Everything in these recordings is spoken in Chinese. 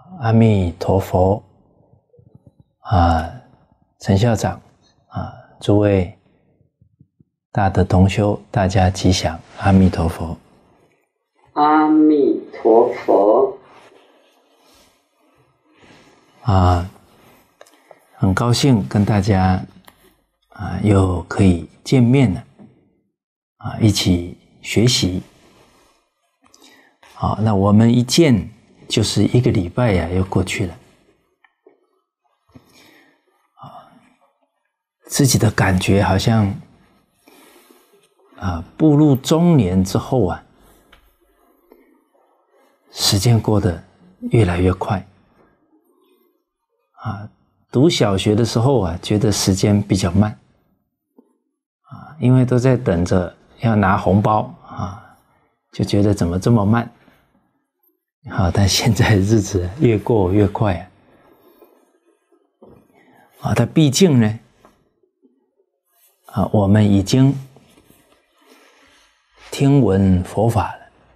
阿弥陀佛陈校长诸位大德同修，大家吉祥，阿弥陀佛。 阿弥陀佛。 很高兴跟大家又可以见面了一起学习。好，那我们一见就是1个礼拜又过去了。自己的感觉好像步入中年之后时间过得越来越快。读小学的时候觉得时间比较慢因为都在等着要拿红包就觉得怎么这么慢。但现在日子越过越快但毕竟呢我们已经听闻佛法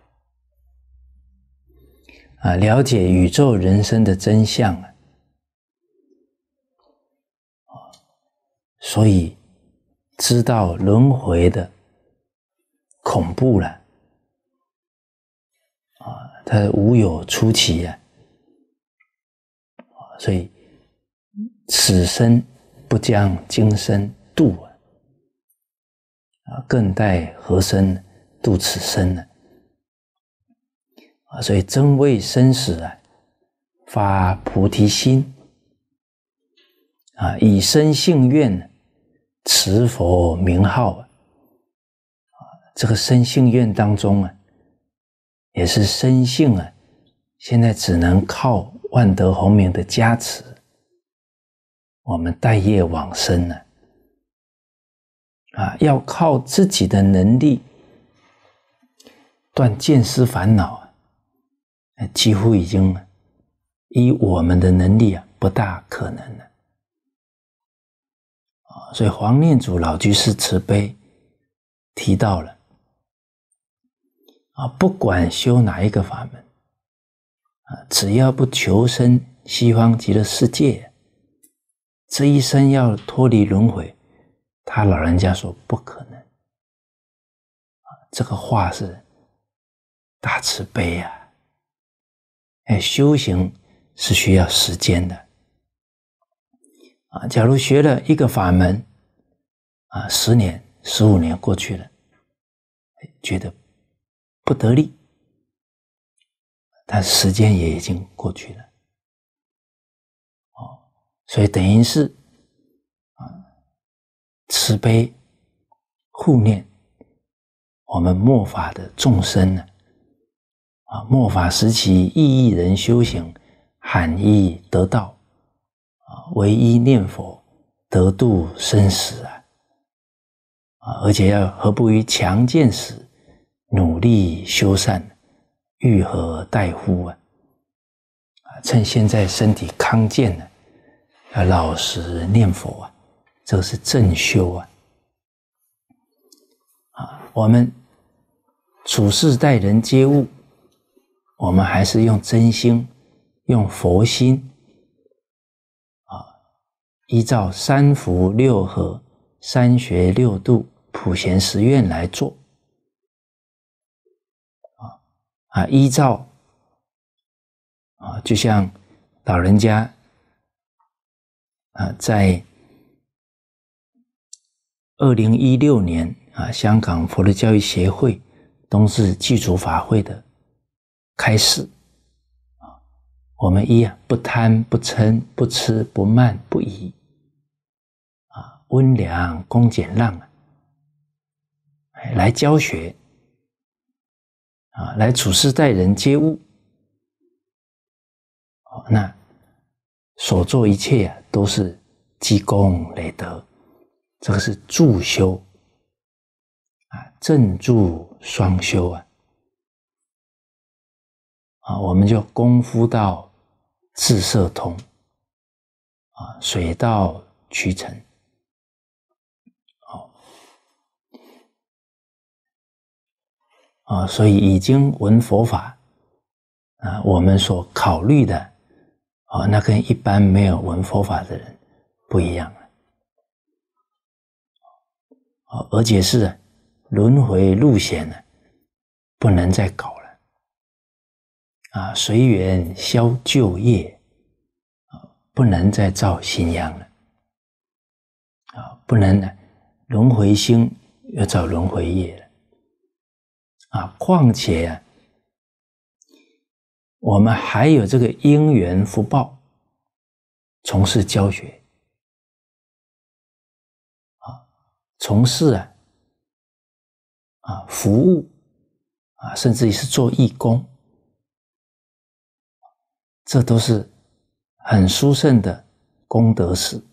了了解宇宙人生的真相所以知道轮回的恐怖了它无有出期所以此生不将今生度更待何生度此生呢？所以真为生死发菩提心以身信愿持佛名号这个身信愿当中也是深信现在只能靠万德洪名的加持，我们待业往生要靠自己的能力断见思烦恼几乎已经以我们的能力不大可能了。所以黄念祖老居士慈悲提到了不管修哪一个法门只要不求生西方极乐世界，这一生要脱离轮回，他老人家说不可能这个话是大慈悲修行是需要时间的假如学了一个法门10年15年过去了，觉得不得力，但时间也已经过去了所以等于是慈悲护念我们末法的众生末法时期意义人修行，罕义得道唯一念佛得度生死而且要何不于强健时努力修善，欲何待乎趁现在身体康健要老实念佛这个是正修我们处事待人接物，我们还是用真心用佛心依照三福六和三学六度普贤十愿来做依照就像老人家在2016年香港佛教教育协会冬至祭祖法会的开示我们不贪不嗔不痴不慢不疑温良恭俭让来教学来处事待人接物那所做一切都是积功累德，这个是助修正助双修我们就功夫到智摄通水到渠成所以已经闻佛法我们所考虑的那跟一般没有闻佛法的人不一样了。而且是轮回路线呢，不能再搞了。随缘消旧业，不能再造新殃了。不能呢轮回心又造轮回业了。况且我们还有这个因缘福报，从事教学，从事服务，甚至于是做义工，这都是很殊胜的功德事。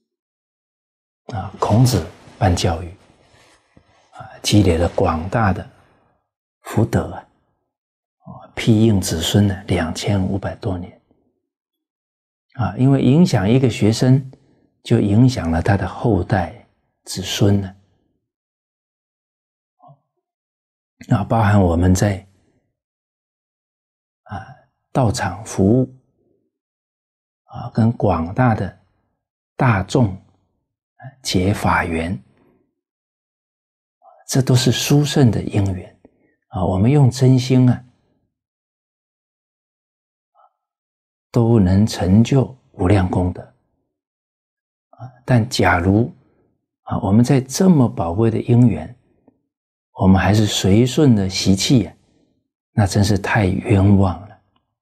孔子办教育，积累了广大的福德，庇荫子孙呢2500多年。因为影响一个学生，就影响了他的后代子孙呢。包含我们在道场服务，跟广大的大众结法缘，这都是殊胜的因缘。我们用真心都能成就无量功德。但假如我们在这么宝贵的因缘，我们还是随顺的习气，那真是太冤枉了。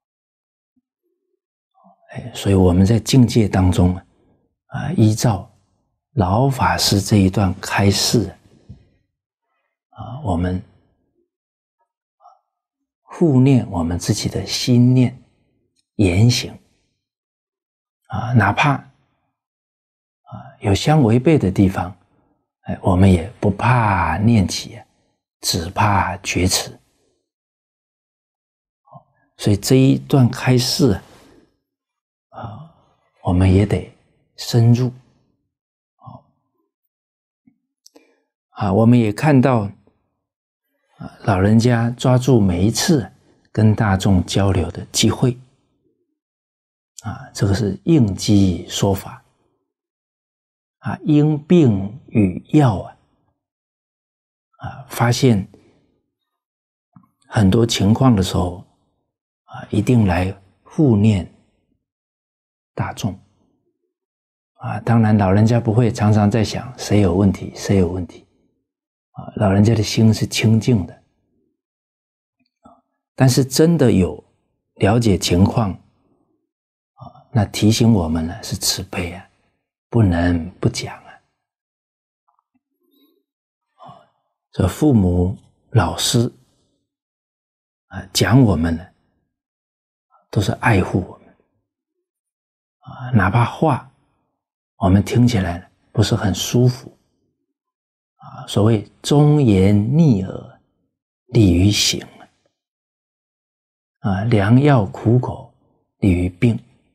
所以我们在境界当中依照老法师这一段开示，我们护念我们自己的心念言行，哪怕有相违背的地方，我们也不怕念起，只怕觉迟。所以这一段开示我们也得深入。我们也看到老人家抓住每一次跟大众交流的机会，这个是应机说法，因病与药发现很多情况的时候一定来护念大众。当然老人家不会常常在想谁有问题谁有问题，老人家的心是清净的。但是真的有了解情况，那提醒我们呢是慈悲不能不讲这父母老师讲我们呢都是爱护我们，哪怕话我们听起来呢不是很舒服，所谓忠言逆耳利于行，良药苦口利于病。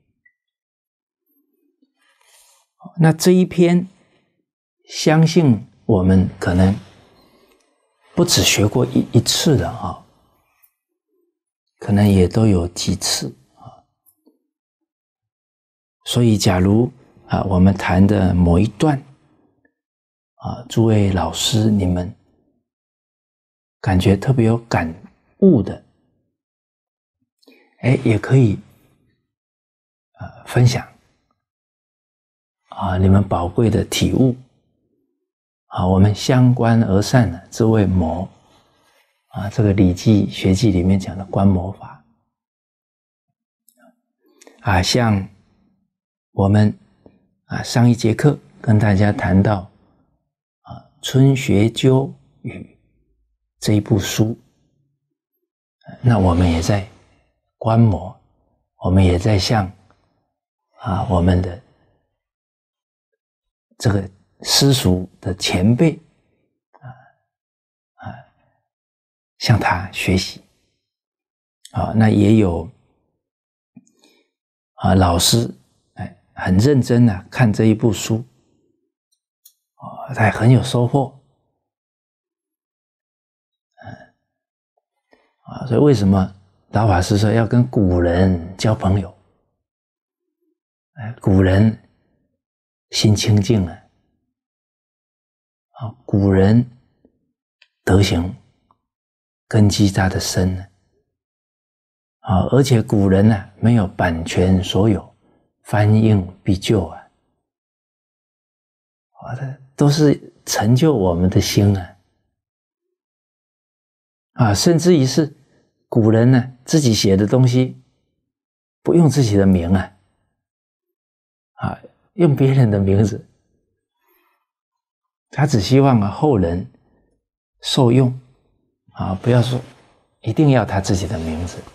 那这一篇相信我们可能不只学过一次的可能也都有几次所以假如我们谈的某一段诸位老师你们感觉特别有感悟的，也可以分享你们宝贵的体悟我们相观而善这为谋这个《礼记》学记里面讲的观摩法像我们上一节课跟大家谈到春学究语这一部书，那我们也在观摩，我们也在向我们的这个师叔的前辈向他学习那也有老师很认真看这一部书他很有收获所以为什么老法师说要跟古人交朋友古人心清净啊，古人德行根基扎得深呢，而且古人呢没有版权所有，翻印必旧啊，都是成就我们的心啊，甚至于是古人呢自己写的东西不用自己的名用别人的名字，他只希望后人受用不要说一定要他自己的名字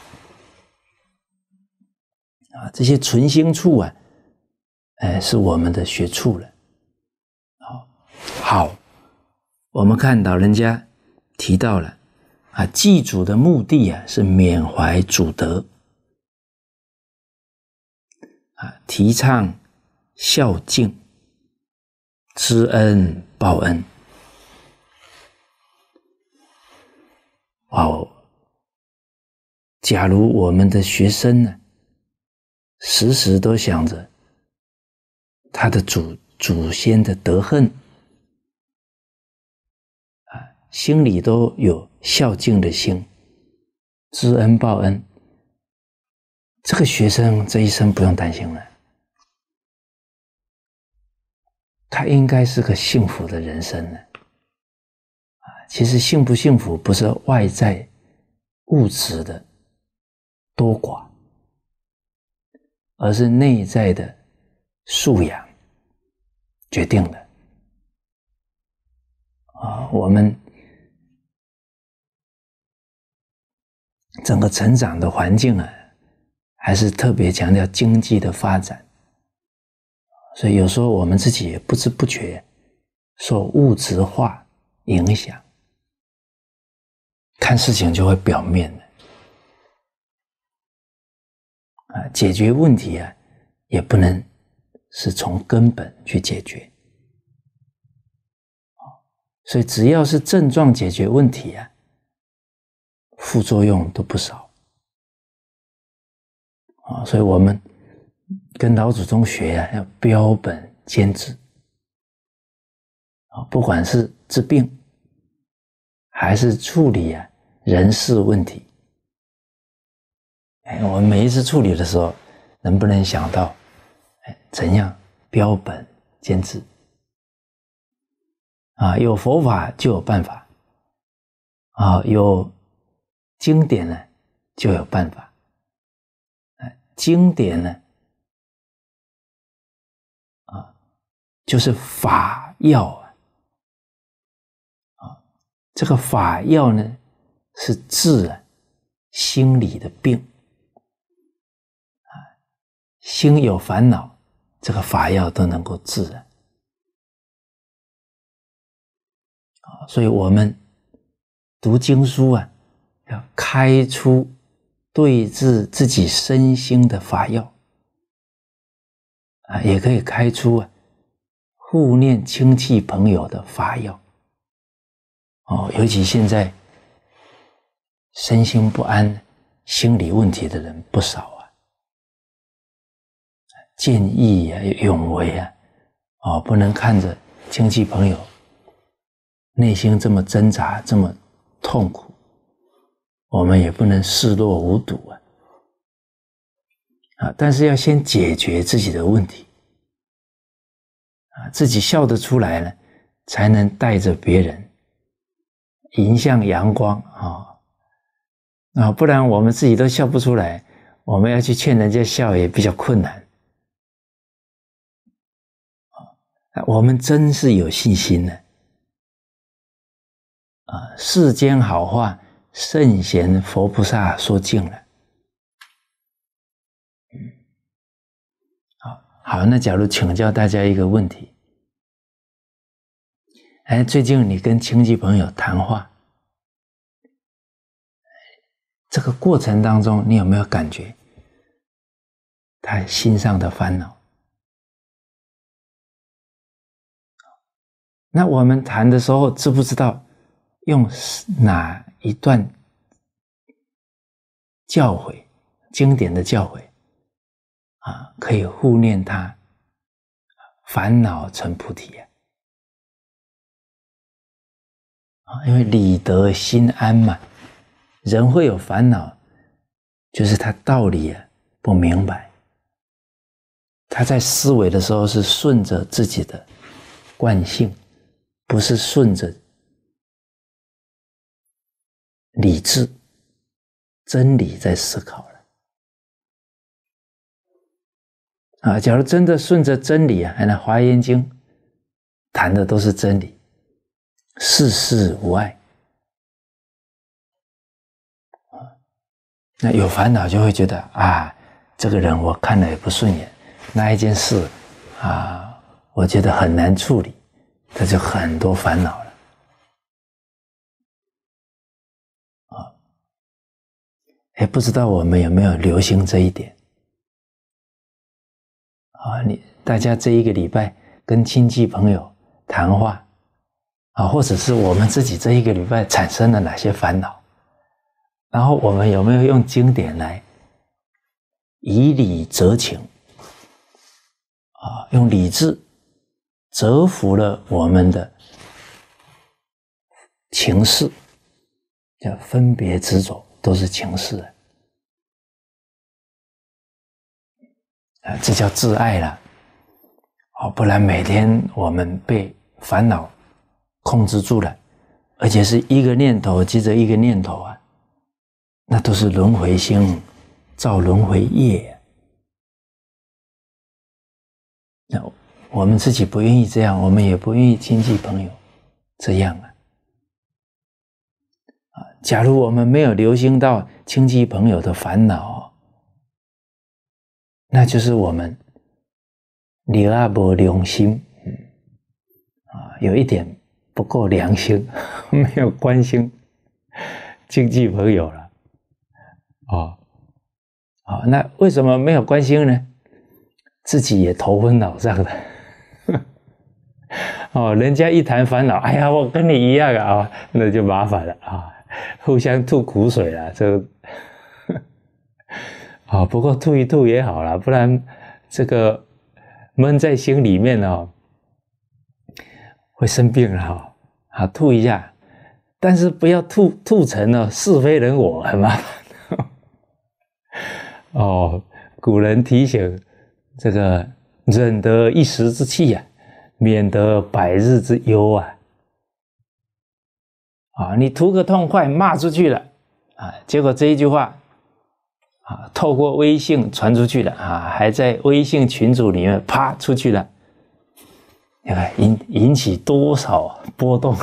这些存心处是我们的学处了。好，我们看到人家提到了祭祖的目的是缅怀祖德提倡孝敬，知恩报恩。假如我们的学生呢，时时都想着他的祖先的德行心里都有孝敬的心，知恩报恩，这个学生这一生不用担心了，他应该是个幸福的人生呢。其实幸不幸福不是外在物质的多寡，而是内在的素养决定的我们整个成长的环境还是特别强调经济的发展，所以有时候我们自己也不知不觉受物质化影响，看事情就会表面的解决问题也不能是从根本去解决，所以只要是症状解决问题副作用都不少所以我们跟老祖宗学要标本兼治不管是治病还是处理人事问题我们每一次处理的时候能不能想到怎样标本兼治有佛法就有办法有经典呢就有办法经典呢就是法药这个法药呢是治心理的病心有烦恼，这个法药都能够治所以我们读经书要开出对治自己身心的法药也可以开出护念亲戚朋友的法药尤其现在身心不安心理问题的人不少见义勇为不能看着亲戚朋友内心这么挣扎这么痛苦，我们也不能视若无睹但是要先解决自己的问题自己笑得出来呢，才能带着别人迎向阳光不然我们自己都笑不出来，我们要去劝人家笑也比较困难我们真是有信心的世间好话圣贤佛菩萨说尽了好，那假如请教大家一个问题最近你跟亲戚朋友谈话这个过程当中你有没有感觉他心上的烦恼那我们谈的时候知不知道用哪一段教诲经典的教诲可以护念他，烦恼成菩提因为理得心安嘛，人会有烦恼，就是他道理不明白，他在思维的时候是顺着自己的惯性，不是顺着理智真理在思考了假如真的顺着真理那《华严经》谈的都是真理，世事无碍那有烦恼就会觉得这个人我看了也不顺眼，那一件事我觉得很难处理，他就很多烦恼了不知道我们有没有留心这一点大家这一个礼拜跟亲戚朋友谈话或者是我们自己这一个礼拜产生了哪些烦恼，然后我们有没有用经典来以理折情用理智折服了我们的情事，叫分别执着，都是情事这叫自爱了不然每天我们被烦恼控制住了，而且是一个念头接着一个念头那都是轮回心造轮回业那我们自己不愿意这样，我们也不愿意亲戚朋友这样假如我们没有留心到亲戚朋友的烦恼那就是我们没良心有一点不够良心没有关心亲戚朋友了那为什么没有关心呢？自己也头昏脑胀的人家一谈烦恼，哎呀我跟你一样那就麻烦了互相吐苦水了不过吐一吐也好了，不然这个闷在心里面会生病了吐一下，但是不要吐成是非人我，很麻烦古人提醒这个忍得一时之气免得百日之忧你图个痛快骂出去了结果这一句话透过微信传出去了还在微信群组里面啪出去了，你看引起多少波动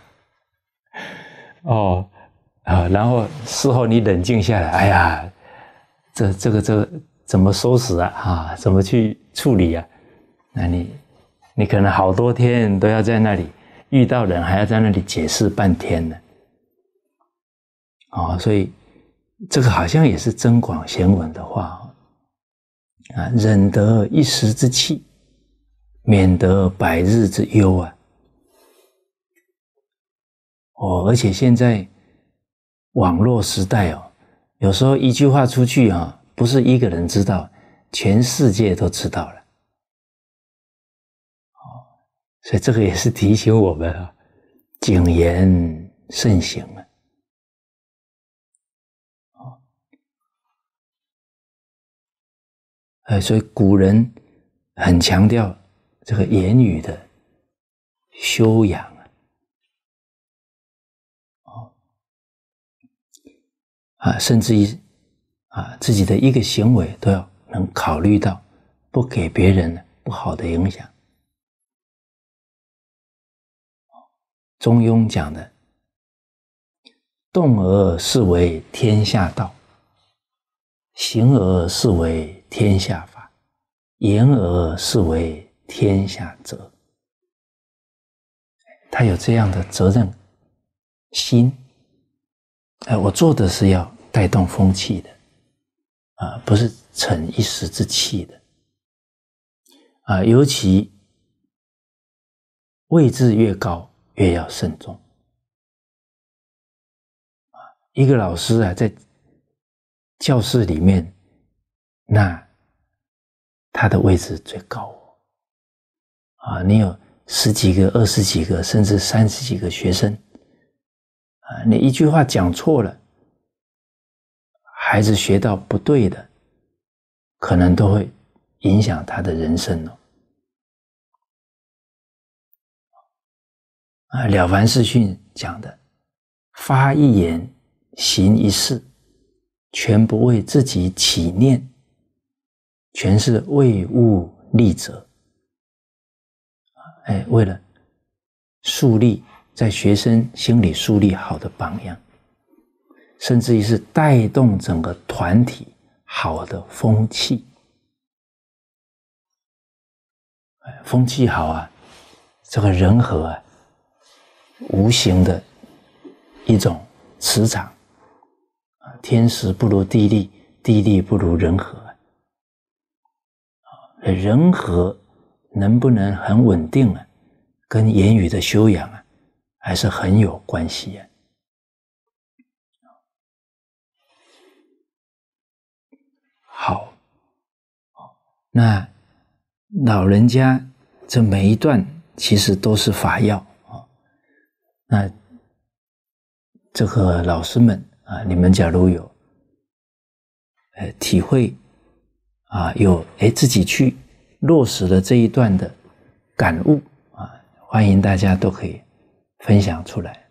然后事后你冷静下来，哎呀这个怎么收拾怎么去处理那你可能好多天都要在那里遇到人还要在那里解释半天呢所以这个好像也是增广贤文的话忍得一时之气，免得百日之忧而且现在网络时代有时候一句话出去不是一个人知道，全世界都知道了所以这个也是提醒我们谨言慎行所以古人很强调这个言语的修养甚至于自己的一个行为都要能考虑到不给别人不好的影响中庸讲的动而视为天下道，行而视为天下法，言而视为天下责。他有这样的责任心我做的是要带动风气的不是逞一时之气的尤其位置越高越要慎重一个老师在教室里面，那他的位置最高啊！你有10几个、20几个，甚至30几个学生啊，你一句话讲错了，孩子学到不对的，可能都会影响他的人生哦。啊，《了凡四训》讲的，发一言，行一事，全不为自己起念，全是为物利者。为了树立在学生心里树立好的榜样，甚至于是带动整个团体好的风气。风气好啊，这个人和啊，无形的一种磁场，天时不如地利，地利不如人和。人和能不能很稳定啊，跟言语的修养啊，还是很有关系啊。好，那老人家这每一段其实都是法要啊。那这个老师们啊，你们假如有体会啊，有自己去落实了这一段的感悟啊，欢迎大家都可以分享出来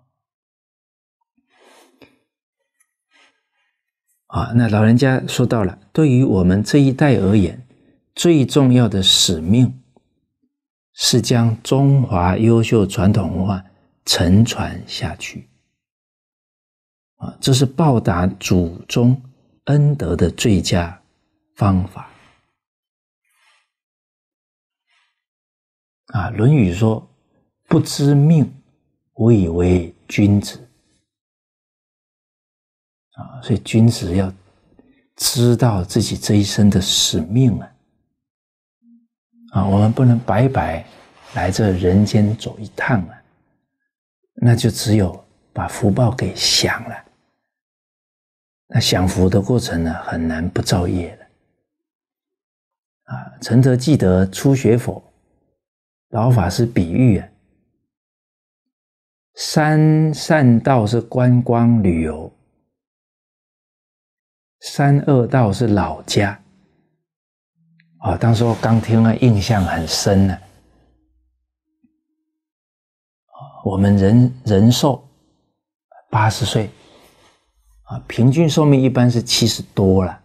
啊。那老人家说到了，对于我们这一代而言，最重要的使命是将中华优秀传统文化承传下去啊，这是报答祖宗恩德的最佳方法啊。《论语》说：“不知命，无以为君子。”啊，所以君子要知道自己这一生的使命啊，我们不能白白来这人间走一趟啊，那就只有把福报给享了。那享福的过程呢，很难不造业的啊。承德记得初学佛，老法师比喻啊，三善道是观光旅游，三恶道是老家啊。当时我刚听了，印象很深呢。我们人寿80岁啊，平均寿命一般是70多了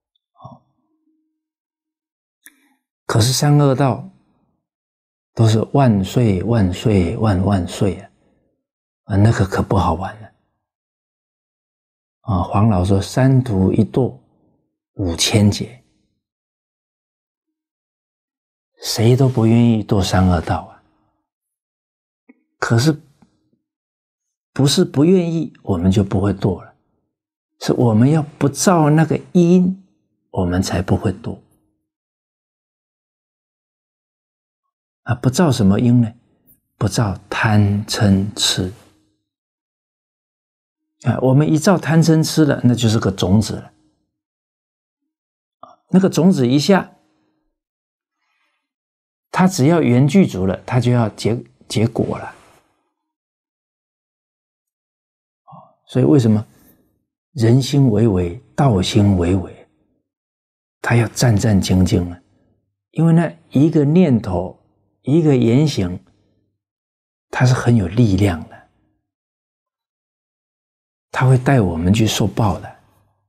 可是三恶道都是万岁万岁万万岁那个可不好玩了啊。黄老说三途一堕5000劫，谁都不愿意堕三恶道啊。可是不是不愿意我们就不会堕了，是我们要不造那个因，我们才不会堕啊。不造什么因呢？不造贪嗔痴啊。我们一造贪嗔痴了，那就是个种子了。那个种子一下，它只要缘具足了，它就要结果了。所以为什么人心为为，道心为为，他要战战兢兢呢？因为那一个念头，一个言行，它是很有力量的，它会带我们去受报的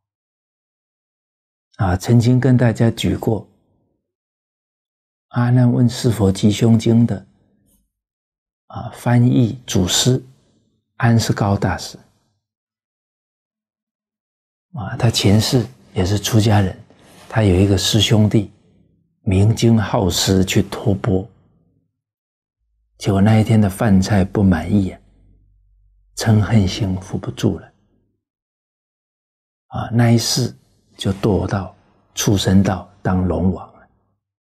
啊。曾经跟大家举过阿难问是佛吉凶经的翻译祖师安世高大师他前世也是出家人，他有一个师兄弟明经好施去托钵，结果那一天的饭菜不满意嗔恨心扶不住了那一世就堕到畜生道当龙王了。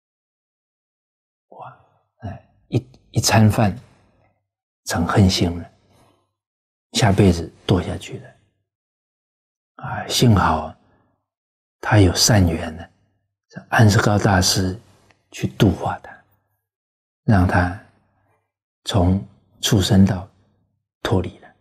哇，一餐饭成恨心了，下辈子堕下去了幸好他有善缘呢， 安世高大师去度化他，让他从畜生道脱离了。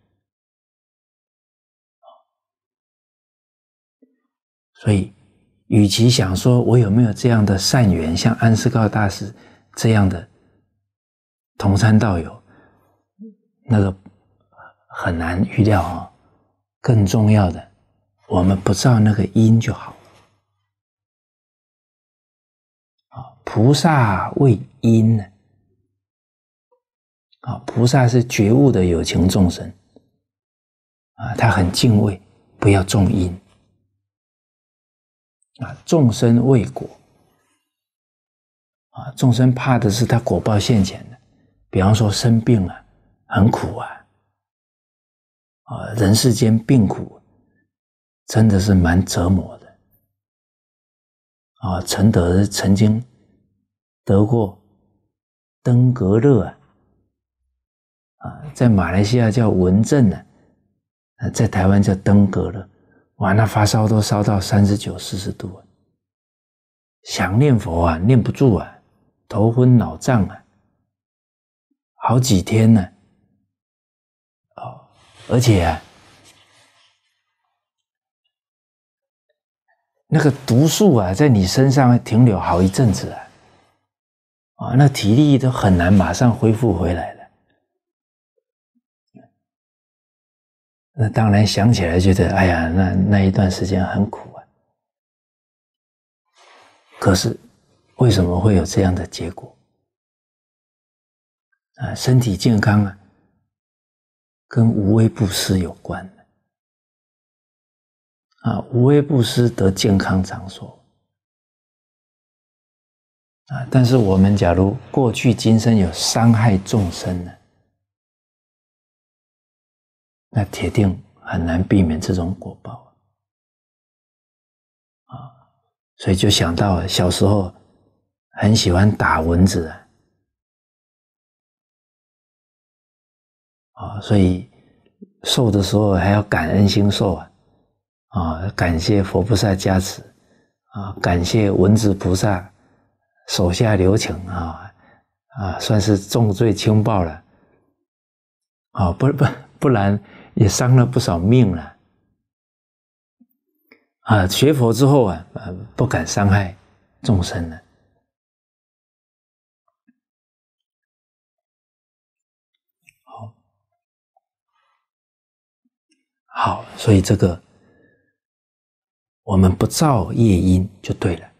所以与其想说我有没有这样的善缘，像安世高大师这样的同参道友，那个很难预料啊。更重要的，我们不造那个因就好。菩萨为因呢，菩萨是觉悟的有情众生，他很敬畏，不要种因。众生为果，众生怕的是他果报现前的，比方说生病了，很苦人世间病苦真的是蛮折磨的。陈德曾经得过登革热在马来西亚叫蚊症在台湾叫登革热。哇，那发烧都烧到39、40度想念佛念不住头昏脑胀好几天呢。而且那个毒素在你身上停留好一阵子那体力都很难马上恢复回来了。那当然想起来觉得，哎呀，那一段时间很苦可是为什么会有这样的结果？身体健康跟无为布施有关无为布施得健康长寿但是我们假如过去今生有伤害众生呢，那铁定很难避免这种果报所以就想到小时候很喜欢打蚊子所以受的时候还要感恩心受感谢佛菩萨加持感谢蚊子菩萨手下留情算是重罪轻报了不然也伤了不少命了学佛之后不敢伤害众生了。好，所以这个我们不造业因就对了。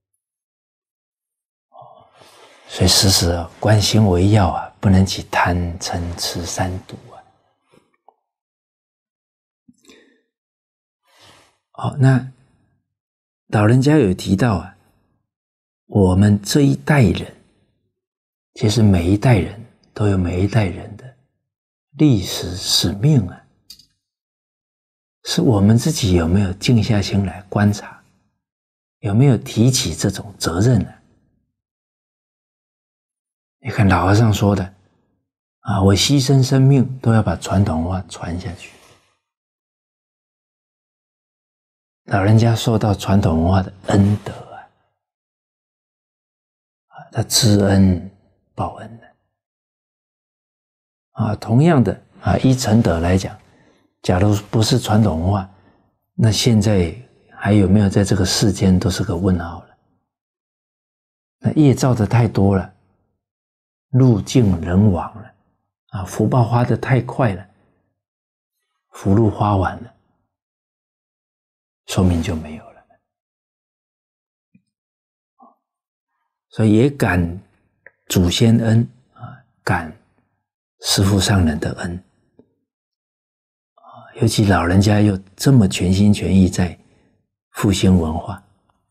所以时时观心为要不能起贪嗔痴三毒那老人家有提到我们这一代人，其实每一代人都有每一代人的历史使命是我们自己有没有静下心来观察，有没有提起这种责任你看老和尚说的我牺牲生命都要把传统文化传下去。老人家受到传统文化的恩德他知恩报恩同样的依承德来讲，假如不是传统文化，那现在还有没有在这个世间都是个问号了。那业造的太多了，路尽人亡了福报花得太快了，福禄花完了，寿命就没有了。所以也感祖先恩感师父上人的恩尤其老人家又这么全心全意在复兴文化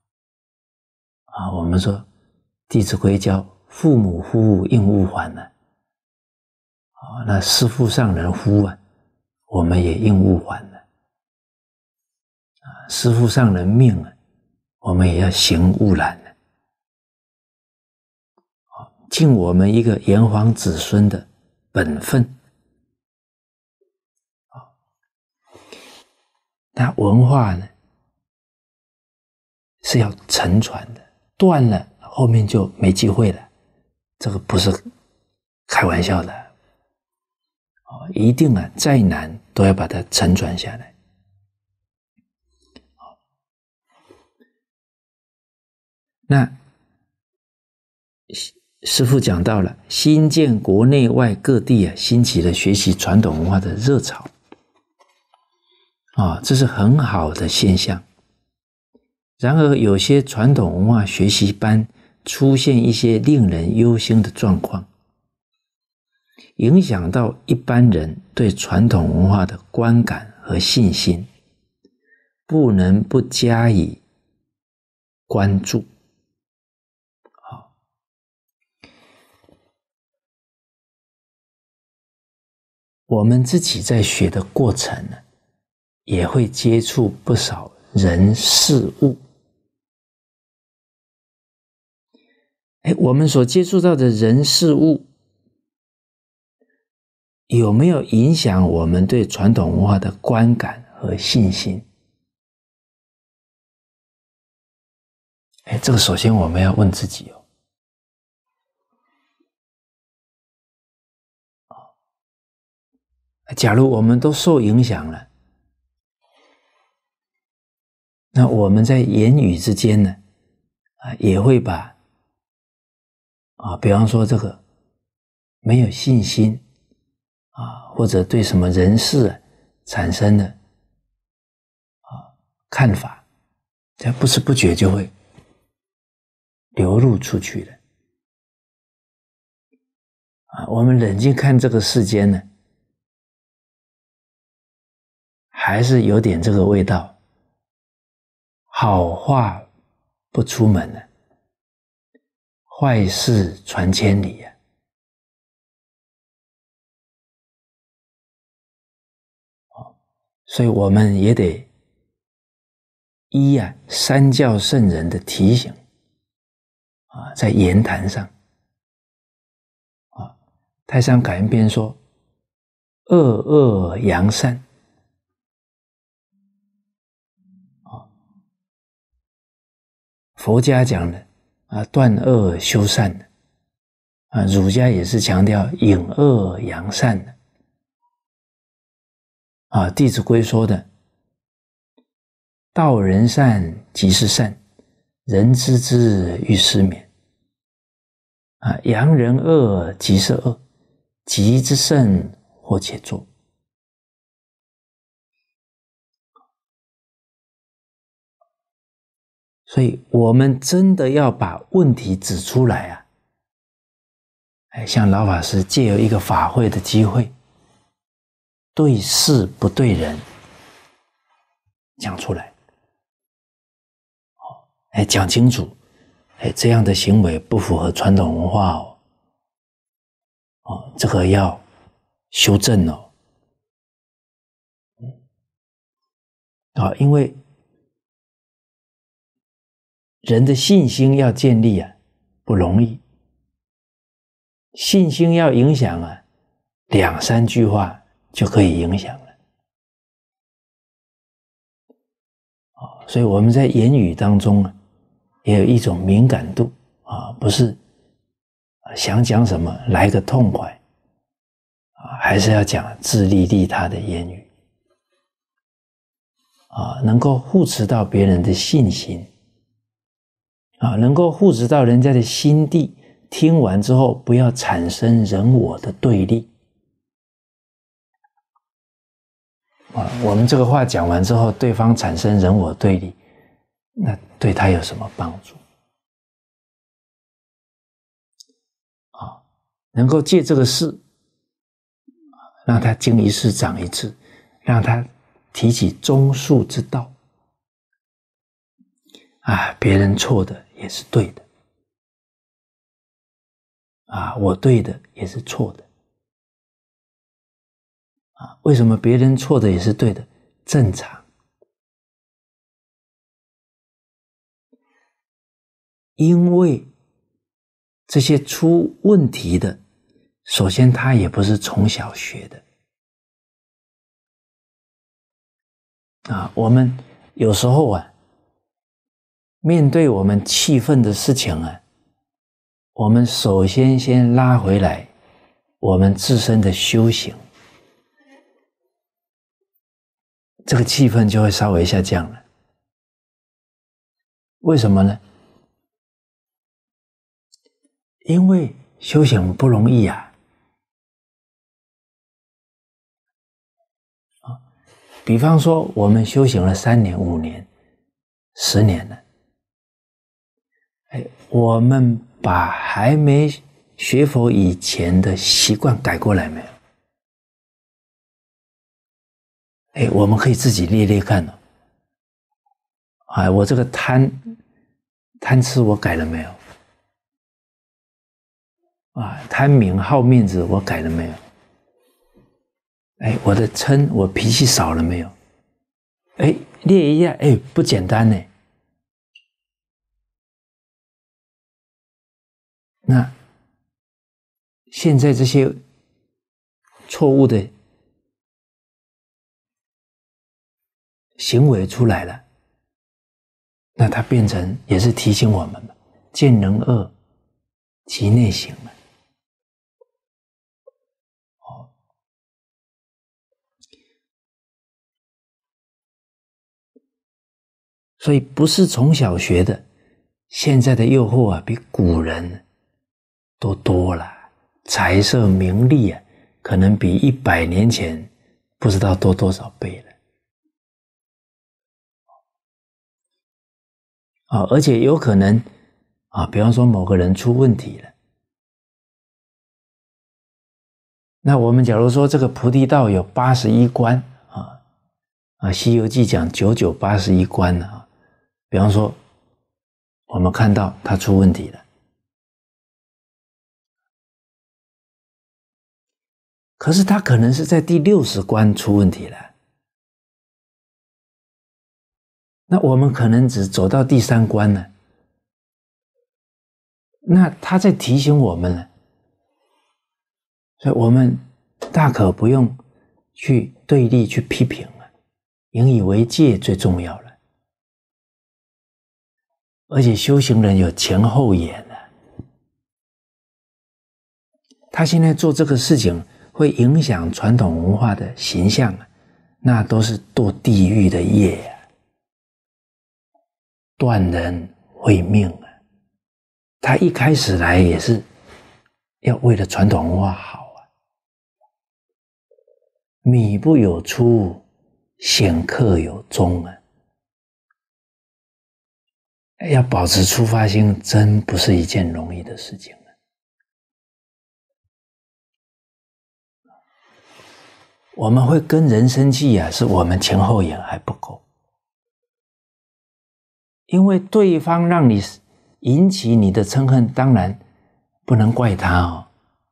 我们说《弟子规》叫父母呼应勿缓那师父上人呼我们也应勿缓师父上人命我们也要行勿懒尽我们一个炎黄子孙的本分那文化呢是要承传的， 断了，后面就没机会了，这个不是开玩笑的。一定再难都要把它承转下来。那师父讲到了，新建国内外各地兴起了学习传统文化的热潮，这是很好的现象。然而有些传统文化学习班出现一些令人忧心的状况，影响到一般人对传统文化的观感和信心，不能不加以关注。我们自己在学的过程呢，也会接触不少人事物。我们所接触到的人事物，有没有影响我们对传统文化的观感和信心？这个首先我们要问自己哦。假如我们都受影响了，那我们在言语之间呢，也会把比方说这个没有信心或者对什么人事产生的看法，在不知不觉就会流露出去了。我们冷静看这个世间呢，还是有点这个味道。好话不出门了，坏事传千里啊。所以我们也得依三教圣人的提醒在言谈上太上感应篇说，恶恶扬善。佛家讲的断恶修善的儒家也是强调隐恶扬善的弟子规说的，道人善即是善，人知之欲失眠扬人恶即是恶，极之甚或且作。所以我们真的要把问题指出来像老法师借由一个法会的机会，对事不对人讲出来讲清楚这样的行为不符合传统文化这个要修正因为人的信心要建立不容易，信心要影响2、3句话就可以影响了所以我们在言语当中也有一种敏感度不是想讲什么来个痛快还是要讲自利利他的言语能够护持到别人的信心能够护持到人家的心地，听完之后不要产生人我的对立我们这个话讲完之后，对方产生人我对立，那对他有什么帮助能够借这个事让他经一事长一智，让他提起中恕之道别人错的也是对的我对的也是错的为什么别人错的也是对的？正常，因为这些出问题的，首先他也不是从小学的我们有时候面对我们气愤的事情啊，我们首先拉回来我们自身的修行，这个气氛就会稍微下降了。为什么呢？因为修行不容易啊。比方说我们修行了3年、5年、10年了，我们把还没学佛以前的习惯改过来没有？我们可以自己列列看哦。我这个贪吃我改了没有？贪名好面子我改了没有？我的嗔我脾气少了没有？列一下，不简单呢。那现在这些错误的行为出来了，那它变成也是提醒我们嘛，见人恶即内省了。所以不是从小学的，现在的诱惑比古人都多了，财色名利可能比100年前不知道多少倍了。而且有可能比方说某个人出问题了，那我们假如说这个菩提道有81关西游记讲99、81关比方说我们看到他出问题了，可是他可能是在第60关出问题了，那我们可能只走到第3关了，那他在提醒我们了，所以我们大可不用去对立去批评引以为戒最重要了。而且修行人有前后眼他现在做这个事情会影响传统文化的形象那都是堕地狱的业断人慧命他一开始来也是要为了传统文化好米不有出，显客有终要保持出发心，真不是一件容易的事情我们会跟人生气是我们前后眼还不够，因为对方让你引起你的嗔恨，当然不能怪他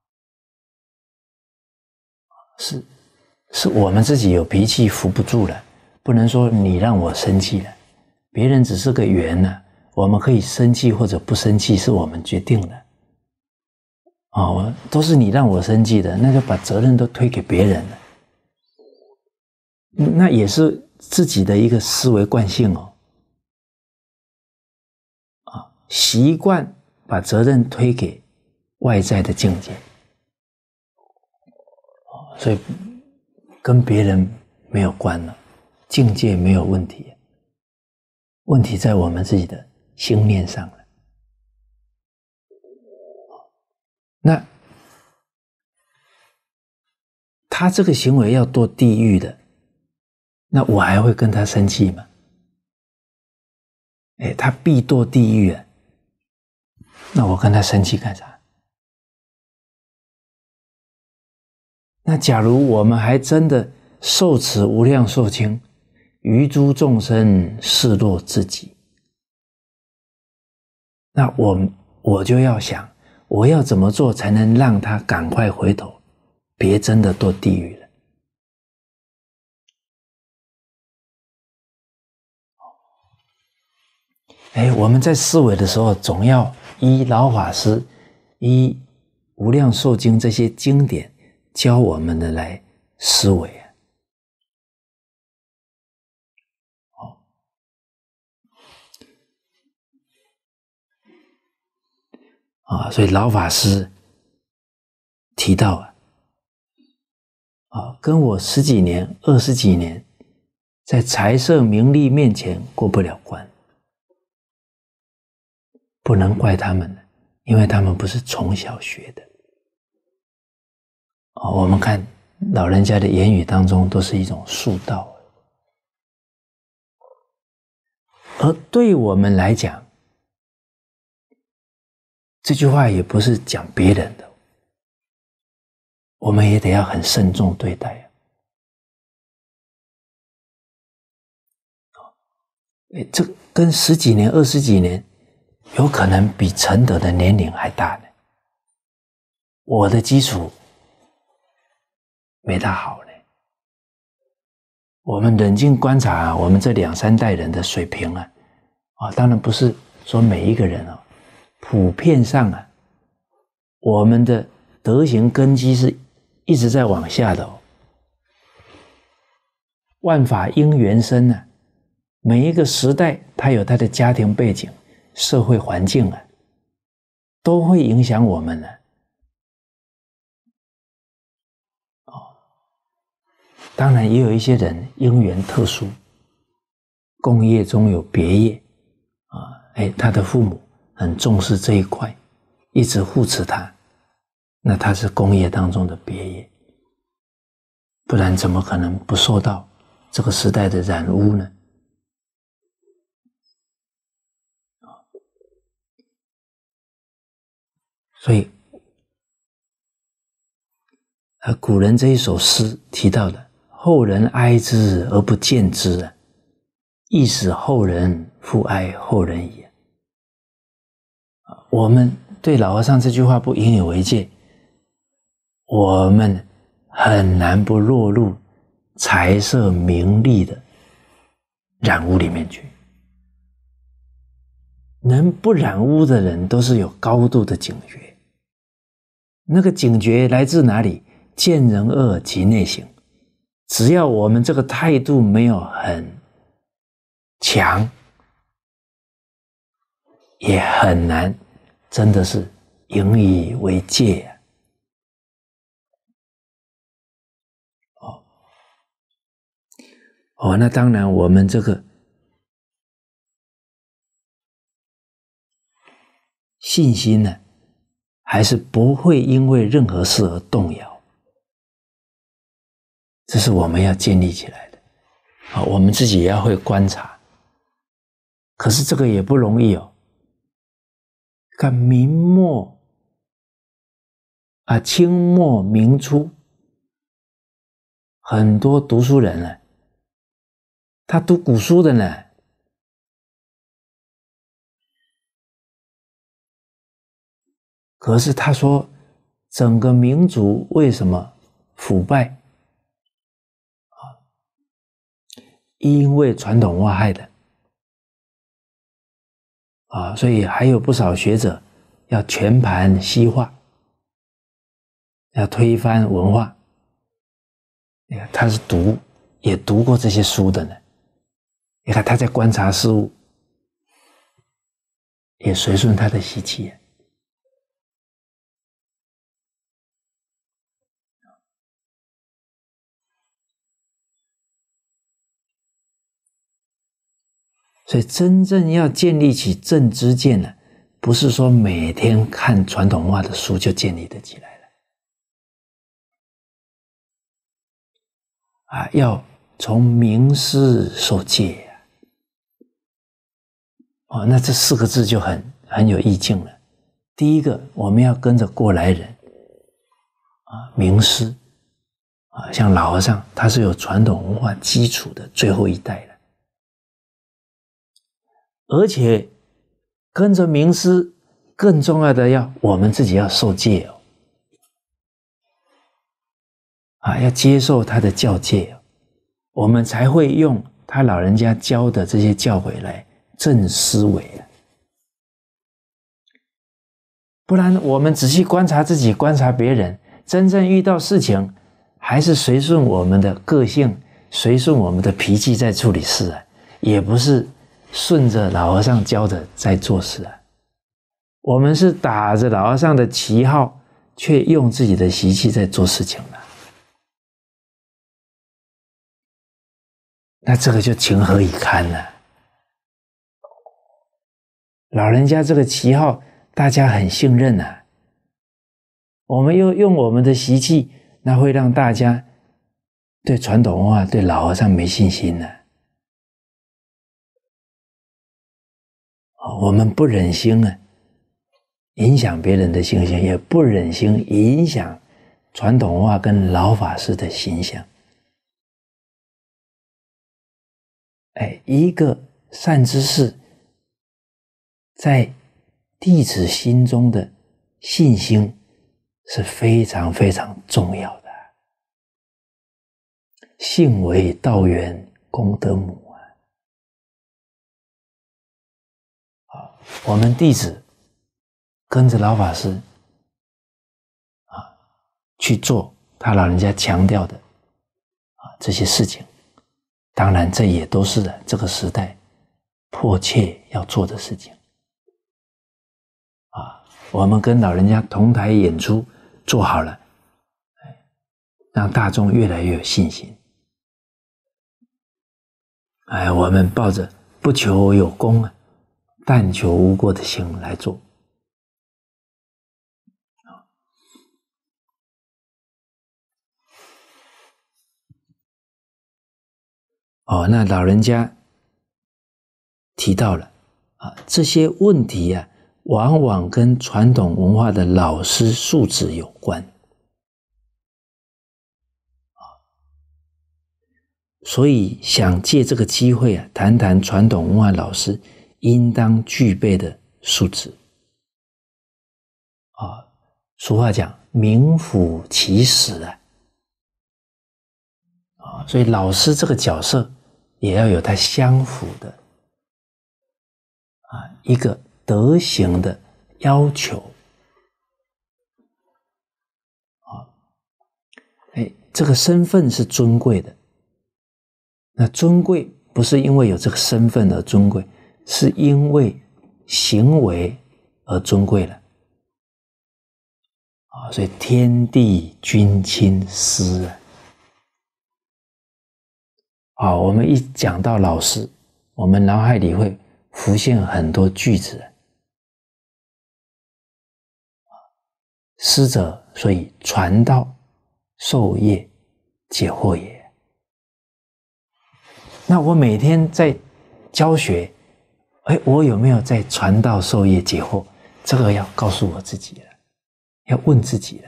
是我们自己有脾气扶不住了，不能说你让我生气了，别人只是个缘我们可以生气或者不生气是我们决定的都是你让我生气的，那就把责任都推给别人了，那也是自己的一个思维惯性习惯把责任推给外在的境界所以跟别人没有关了，境界没有问题，问题在我们自己的心念上了。那他这个行为要堕地狱的，那我还会跟他生气吗？他必堕地狱那我跟他生气干啥？那假如我们还真的受持无量寿经，于诸众生视若自己，那我就要想，我要怎么做才能让他赶快回头，别真的堕地狱了。我们在思维的时候，总要依老法师、依无量寿经这些经典教我们的来思维所以老法师提到跟我10几年、20几年在财色名利面前过不了关，不能怪他们，因为他们不是从小学的。我们看老人家的言语当中都是一种术道，而对我们来讲，这句话也不是讲别人的，我们也得要很慎重对待。这跟10几年、20几年有可能比承德的年龄还大呢。我的基础没他好呢。我们冷静观察我们这2、3代人的水平当然不是说每一个人普遍上我们的德行根基是一直在往下的万法因缘生每一个时代它有它的家庭背景、社会环境都会影响我们当然也有一些人因缘特殊，共业中有别业他的父母很重视这一块，一直护持他，那他是共业当中的别业，不然怎么可能不受到这个时代的染污呢？所以古人这一首诗提到的后人哀之而不见之亦使后人复哀后人矣。我们对老和尚这句话不引以为戒，我们很难不落入财色名利的染污里面去。能不染污的人都是有高度的警觉，那个警觉来自哪里？见人恶即内省。只要我们这个态度没有很强，也很难真的是引以为戒那当然我们这个信心呢，还是不会因为任何事而动摇，这是我们要建立起来的我们自己也要会观察，可是这个也不容易看明末清末明初，很多读书人他读古书的呢，可是他说整个民族为什么腐败因为传统化害的所以还有不少学者要全盘西化，要推翻文化。他是也读过这些书的呢，你看他在观察事物，也随顺他的习气所以真正要建立起正知见呢，不是说每天看传统化的书就建立得起来了要从明师受戒那这4个字就很有意境了。第一个，我们要跟着过来人明师像老和尚，他是有传统文化基础的最后一代了，而且跟着明师，更重要的我们自己要受戒要接受他的教戒我们才会用他老人家教的这些教诲来正思维不然我们仔细观察自己，观察别人，真正遇到事情还是随顺我们的个性，随顺我们的脾气在处理事也不是顺着老和尚教的在做事我们是打着老和尚的旗号，却用自己的习气在做事情了。那这个就情何以堪呢？老人家这个旗号，大家很信任啊。我们又用我们的习气，那会让大家对传统文化、对老和尚没信心呢。我们不忍心啊，影响别人的信心，也不忍心影响传统文化跟老法师的形象。一个善知识在弟子心中的信心是非常非常重要的。信为道源功德母啊！我们弟子跟着老法师去做他老人家强调的这些事情，当然这也都是这个时代迫切要做的事情我们跟老人家同台演出做好了，让大众越来越有信心。我们抱着不求有功但求无过的心来做。那老人家提到了这些问题往往跟传统文化的老师素质有关。所以想借这个机会谈谈传统文化老师应当具备的素质。俗话讲名副其实所以老师这个角色也要有他相符的一个德行的要求这个身份是尊贵的。那尊贵不是因为有这个身份而尊贵，是因为行为而尊贵了所以天地君亲师我们一讲到老师，我们脑海里会浮现很多句子师者，所以传道授业解惑也。那我每天在教学，我有没有在传道授业解惑？这个要告诉我自己了，要问自己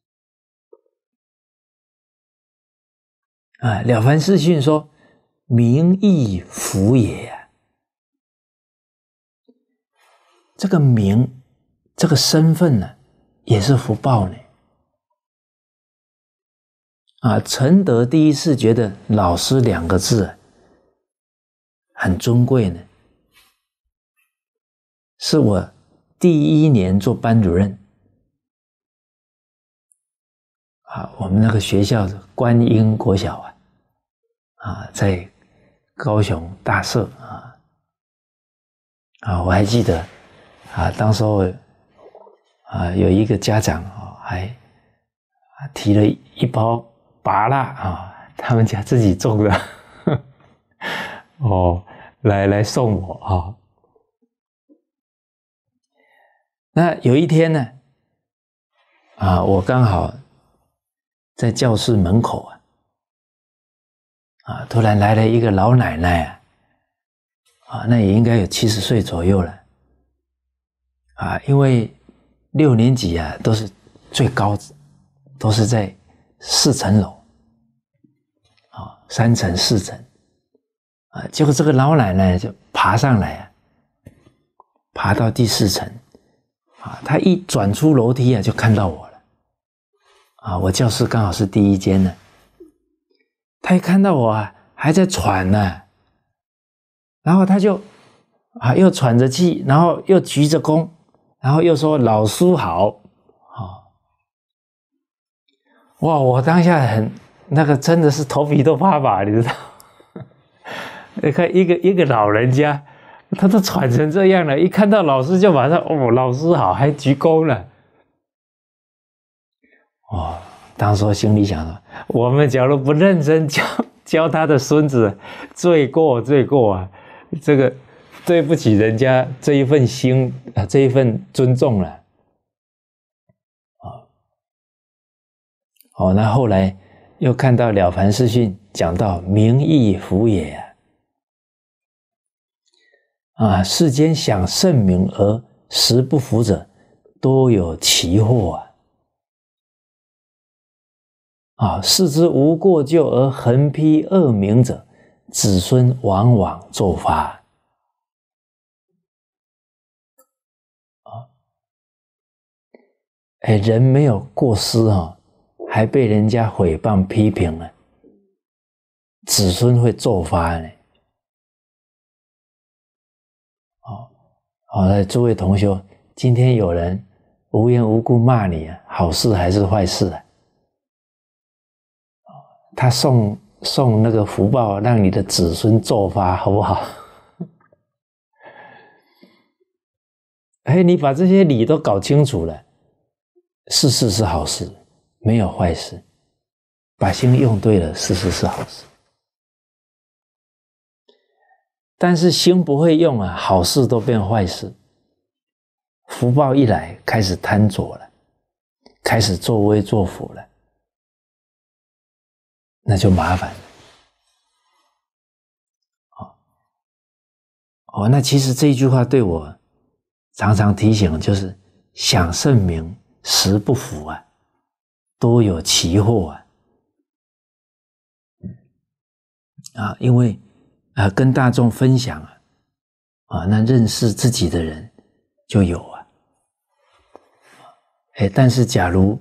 了。了凡四训说名亦福也这个名，这个身份也是福报呢。承德第一次觉得老师两个字很尊贵呢，是我第一年做班主任我们那个学校是观音国小在高雄大社我还记得当时候有一个家长还提了一包芭乐他们家自己种的来送我那有一天呢我刚好在教室门口突然来了一个老奶奶那也应该有70岁左右了因为6年级都是最高，都是在4层楼3层4层结果这个老奶奶就爬上来爬到第4层她一转出楼梯就看到我了我教室刚好是第1间呢，她一看到我还在喘呢，然后她就又喘着气，然后又鞠着躬，然后又说老师好哇，我当下那个真的是头皮都发麻，你知道你看一个老人家他都喘成这样了，一看到老师就马上哦，老师好，还鞠躬了。哦，当时心里想说，我们假如不认真教他的孙子，罪过啊！这个对不起人家这一份心啊，这一份尊重了。哦，那后来又看到《了凡四训》讲到名亦福也啊，世间享盛名而实不福者，多有其祸啊！视之无过咎而横批恶名者，子孙往往作发人没有过失还被人家诽谤批评了，子孙会作发呢。那诸位同学，今天有人无缘无故骂你好事还是坏事他送那个福报，让你的子孙作发，好不好？你把这些理都搞清楚了，事事是好事，没有坏事。把心用对了，事事是好事。但是心不会用好事都变坏事。福报一来，开始贪着了，开始作威作福了，那就麻烦了。那其实这一句话对我常常提醒，就是享盛名实不福多有其祸因为跟大众分享那认识自己的人就有但是假如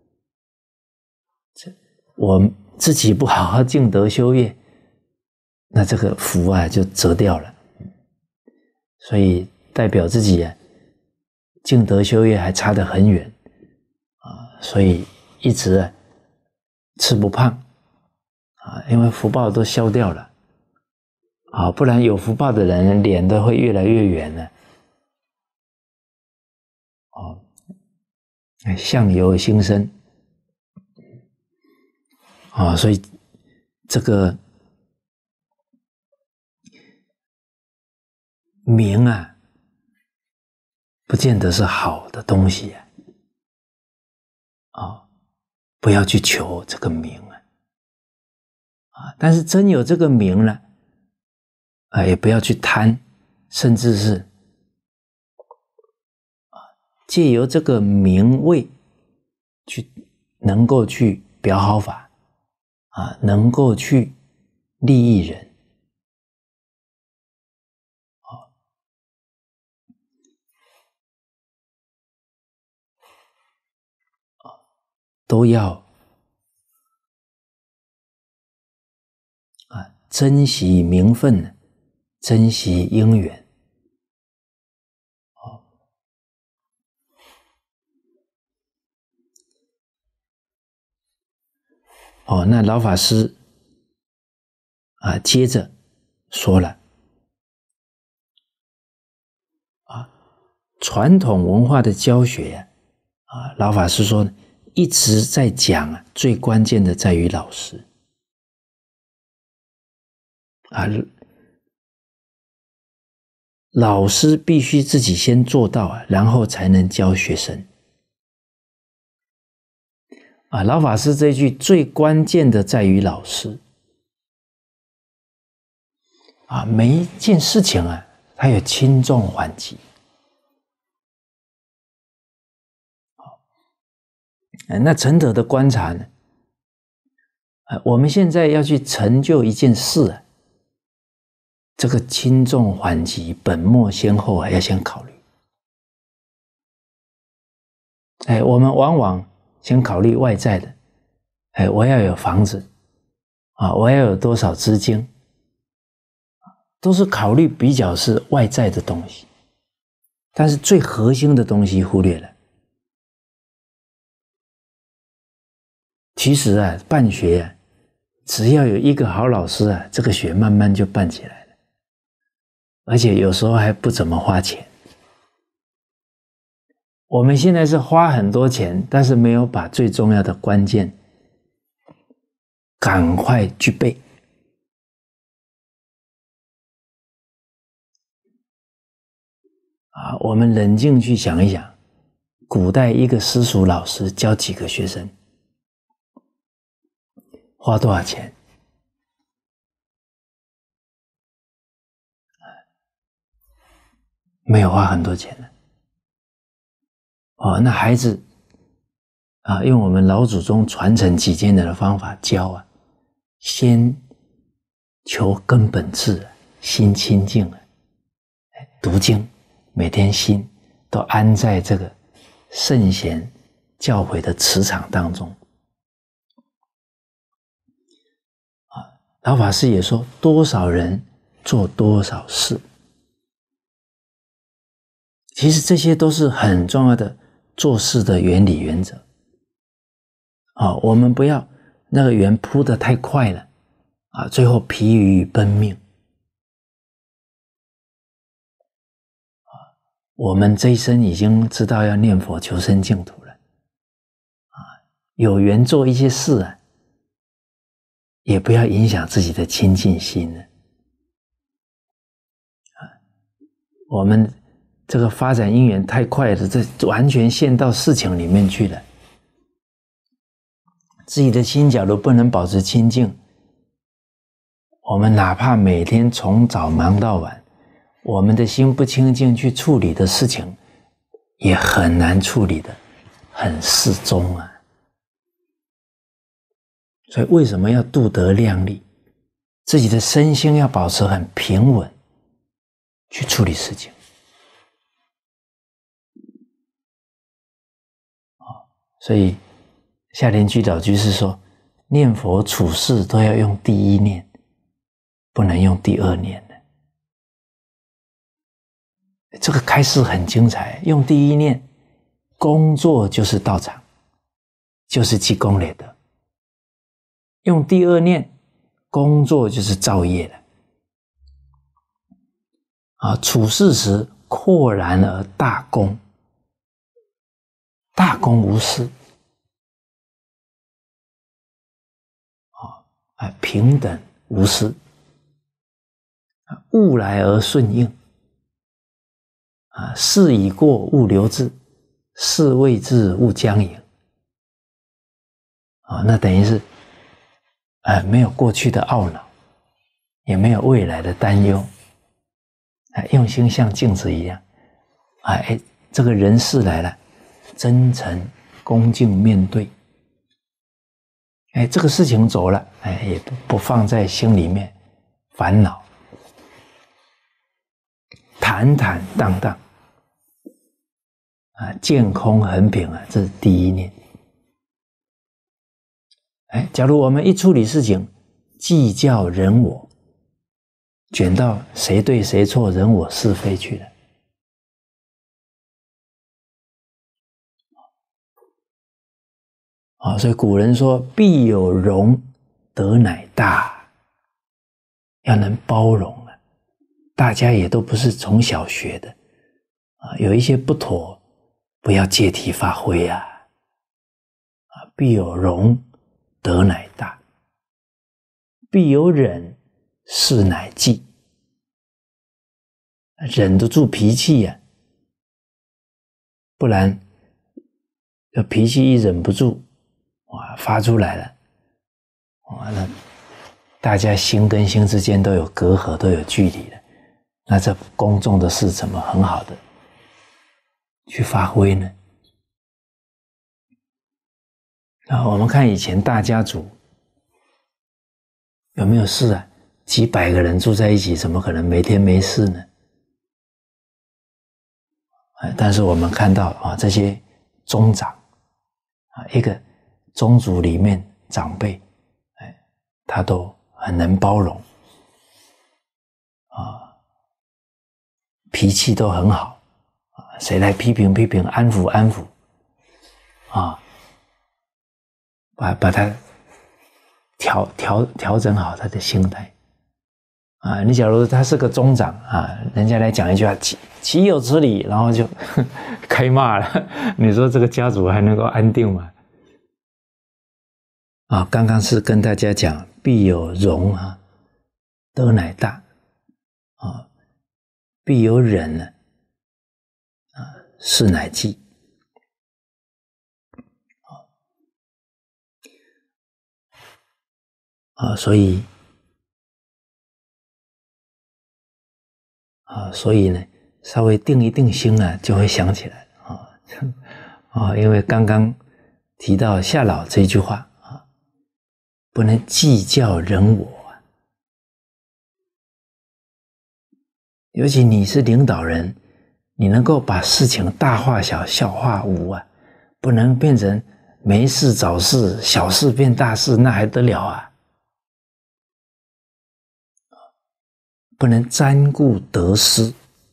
我自己不好好敬德修业，那这个福就折掉了。所以代表自己敬德修业还差得很远所以一直吃不胖因为福报都消掉了不然有福报的人脸都会越来越圆了相由心生所以这个名不见得是好的东西不要去求这个名但是真有这个名了也不要去贪，甚至是借由这个名位去能够去表好法能够去利益人都要珍惜名分，珍惜因缘那老法师接着说了传统文化的教学老法师说一直在讲最关键的在于老师老师必须自己先做到然后才能教学生老法师这一句最关键的在于老师每一件事情它有轻重缓急那承德的观察呢我们现在要去成就一件事这个轻重缓急本末先后要先考虑我们往往先考虑外在的我要有房子我要有多少资金都是考虑比较是外在的东西但是最核心的东西忽略了其实办学只要有一个好老师这个学慢慢就办起来了而且有时候还不怎么花钱。我们现在是花很多钱，但是没有把最重要的关键赶快具备。我们冷静去想一想，古代一个私塾老师教几个学生，花多少钱？没有花很多钱的。那孩子用我们老祖宗传承几千年的方法教先求根本智，心清净读经，每天心都安在这个圣贤教诲的磁场当中。老法师也说，多少人做多少事。其实这些都是很重要的做事的原理原则。我们不要那个圆铺得太快了最后疲于奔命。我们这一生已经知道要念佛求生净土了有缘做一些事也不要影响自己的清净心了我们这个发展因缘太快了，这完全陷到事情里面去了。自己的心假如不能保持清净，我们哪怕每天从早忙到晚，我们的心不清净去处理的事情，也很难处理的很适中所以为什么要度德量力？自己的身心要保持很平稳，去处理事情。所以夏莲居老居士说，念佛处事都要用第一念，不能用第二念的。这个开示很精彩，用第一念，工作就是道场，就是积功累德；用第二念，工作就是造业了。处事时豁然而大公，大公无私，平等无私，物来而顺应，事已过勿留滞，事未至勿将迎。那等于是没有过去的懊恼，也没有未来的担忧，用心像镜子一样，这个人事来了，真诚恭敬面对，这个事情走了，也不放在心里面烦恼，坦坦荡荡，见空横平这是第一念。假如我们一处理事情，计较人我，卷到谁对谁错、人我是非去了。所以古人说必有容，德乃大，要能包容大家也都不是从小学的有一些不妥，不要借题发挥必有容，德乃大，必有忍，事乃济。忍得住脾气不然脾气一忍不住发出来了那大家心跟心之间都有隔阂，都有距离了，那这公众的事怎么很好的去发挥呢？我们看以前大家族有没有事几百个人住在一起，怎么可能没天没事呢？但是我们看到这些宗长一个宗族里面长辈他都很能包容脾气都很好谁来批评批评，安抚安抚把他调整好他的心态啊，你假如他是个宗长啊，人家来讲一句话，岂有此理，然后就开骂了，你说这个家族还能够安定吗？啊，刚刚是跟大家讲，必有容啊，德乃大啊，必有忍呢，啊，事乃济。啊，所以呢，稍微定一定心啊，就会想起来啊，因为刚刚提到夏老这句话啊，不能计较人我啊，尤其你是领导人，你能够把事情大化小，小化无啊，不能变成没事找事，小事变大事，那还得了啊？不能沾顾得失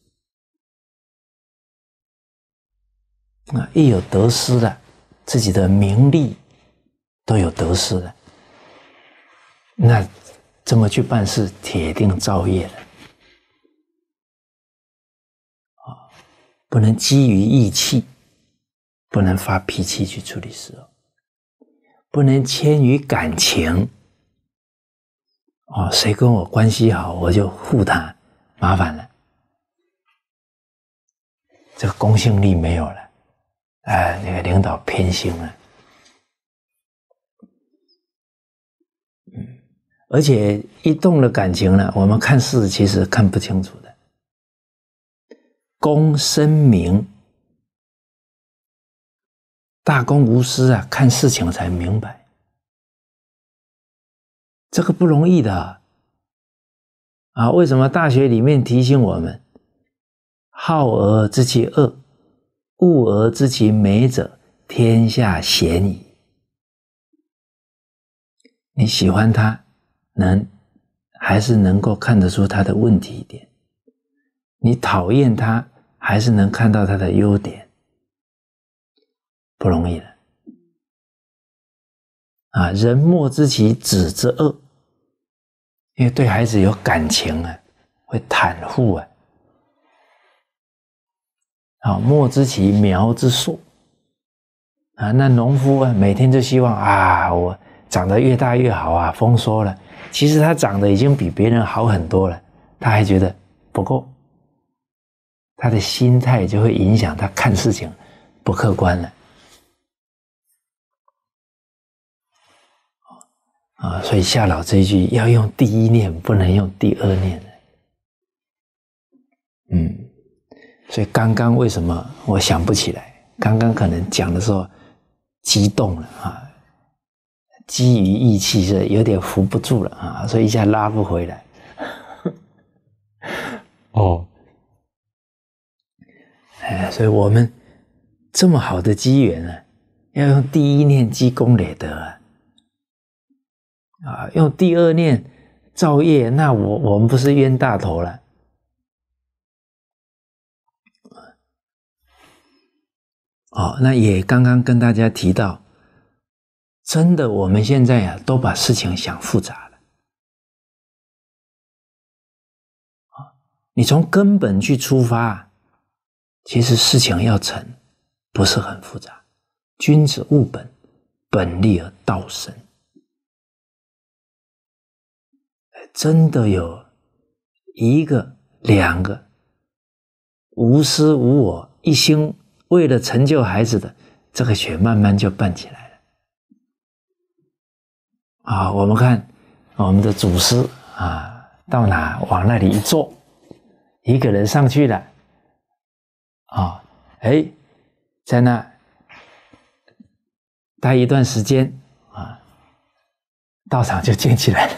啊！一有得失了，自己的名利都有得失了，那这么去办事，铁定造业了啊！不能基于义气，不能发脾气去处理事，不能牵于感情。谁跟我关系好，我就护他，麻烦了，这个公信力没有了，那个领导偏心了，而且一动了感情了，我们看事其实看不清楚的，公生明，大公无私啊，看事情才明白。这个不容易的啊！为什么大学里面提醒我们，好而知其恶，恶而知其美者，天下鲜矣。你喜欢他，还是能够看得出他的问题点；你讨厌他，还是能看到他的优点。不容易了啊！人莫知其子之恶，因为对孩子有感情啊，会袒护啊。莫知其苗之硕啊，那农夫啊，每天就希望啊，我长得越大越好啊，丰收了。其实他长得已经比别人好很多了，他还觉得不够，他的心态就会影响他看事情不客观了。所以夏老这一句要用第一念，不能用第二念。所以刚刚为什么我想不起来？刚刚可能讲的时候激动了啊，基于义气是有点扶不住了啊，所以一下拉不回来。所以我们这么好的机缘呢，要用第一念积功累德用第二念造业，那我们不是冤大头了？那也刚刚跟大家提到，真的我们现在都把事情想复杂了。你从根本去出发，其实事情要成不是很复杂。君子务本，本立而道生。真的有一个、两个无私无我，一心为了成就孩子的，这个学慢慢就办起来了。我们看我们的祖师到哪往那里一坐，一个人上去了在那待一段时间道场就建起来了。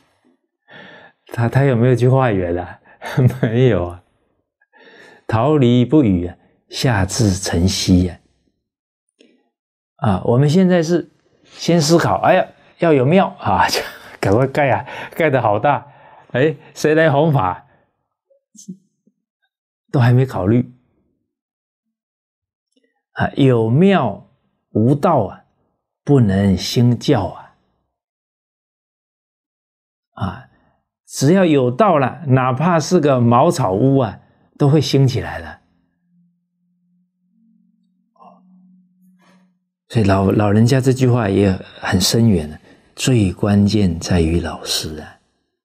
他有没有去化缘啊？没有啊。桃李不语下至晨曦我们现在是先思考，要有庙就赶快盖盖得好大，谁来弘法都还没考虑有庙无道不能兴教只要有道了，哪怕是个茅草屋啊，都会兴起来的。所以老人家这句话也很深远的，最关键在于老师啊。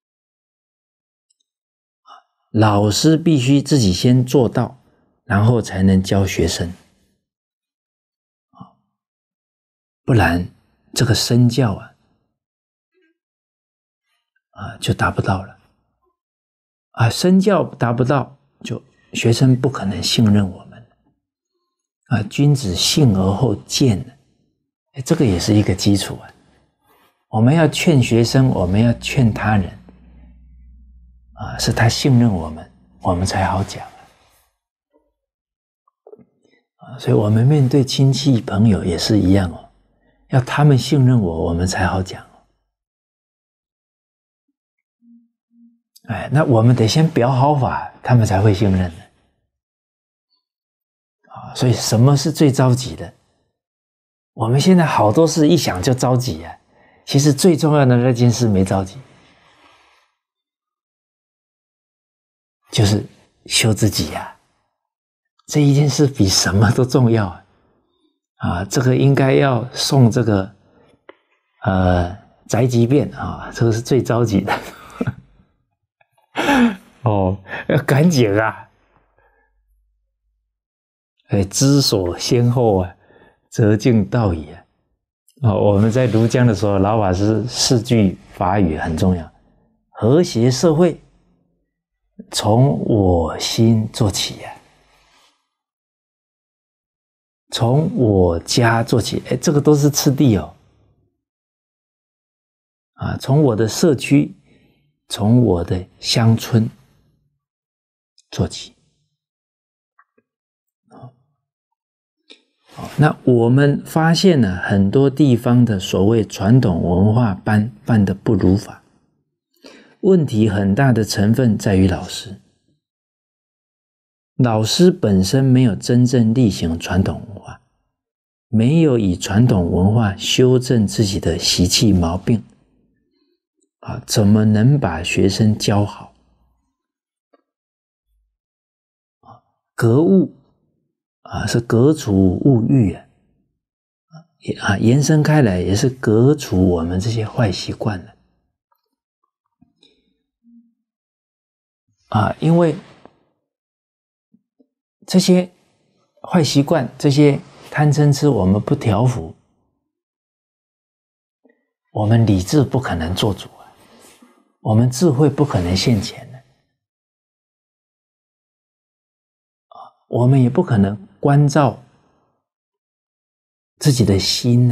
老师必须自己先做到，然后才能教学生。不然这个身教就达不到了。身教达不到，就学生不可能信任我们。君子信而后见，这个也是一个基础啊。我们要劝学生，我们要劝他人是他信任我们，我们才好讲所以我们面对亲戚朋友也是一样要他们信任我们才好讲那我们得先表好法，他们才会信任的所以什么是最着急的？我们现在好多事一想就着急其实最重要的那件事没着急，就是修自己这一件事比什么都重要这个应该要送这个宅急便这个是最着急的要赶紧知所先后则近道矣我们在庐江的时候，老法师4句法语很重要：和谐社会从我心做起从我家做起，这个都是次第从我的社区，从我的乡村做起。那我们发现了很多地方的所谓传统文化班办得不如法，问题很大的成分在于老师。老师本身没有真正力行传统文化，没有以传统文化修正自己的习气毛病怎么能把学生教好？格物是革除物欲延伸开来也是革除我们这些坏习惯因为这些坏习惯，这些贪嗔痴我们不调伏，我们理智不可能做主我们智慧不可能现前我们也不可能关照自己的心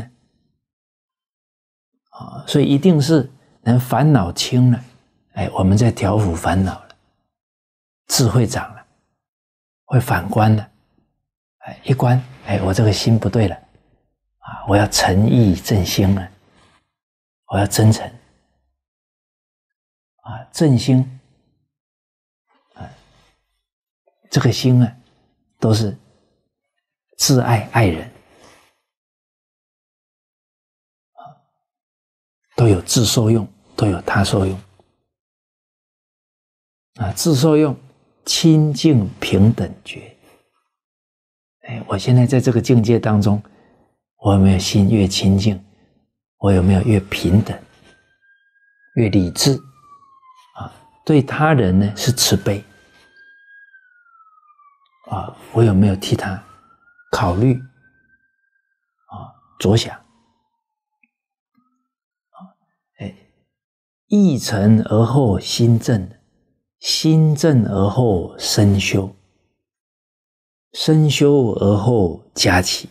所以一定是能烦恼轻了我们在调伏烦恼了，智慧长了，会反观了一观我这个心不对了我要诚意正心了，我要真诚正心这个心都是自爱爱人都有自受用，都有他受用自受用清净平等觉我现在在这个境界当中，我有没有心越清净，我有没有越平等越理智对他人呢是慈悲我有没有替他考虑着想意诚而后心正，心正而后身修，身修而后家齐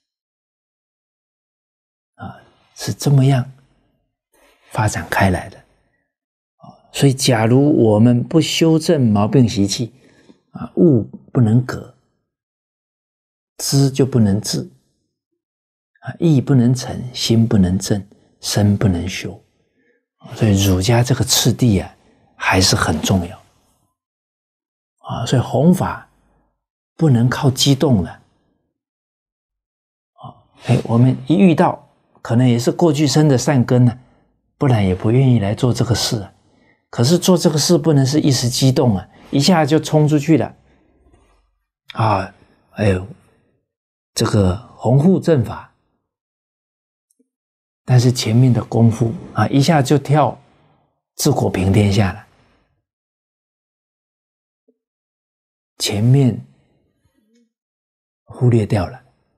是这么样发展开来的所以假如我们不修正毛病习气物不能革，知就不能治意不能诚，心不能正，身不能修所以儒家这个次第还是很重要所以弘法不能靠激动了我们一遇到可能也是过去生的善根不然也不愿意来做这个事可是做这个事不能是一时激动啊，一下就冲出去了啊！哎呦，这个弘护正法，但是前面的功夫啊，一下就跳治国平天下了。前面忽略掉了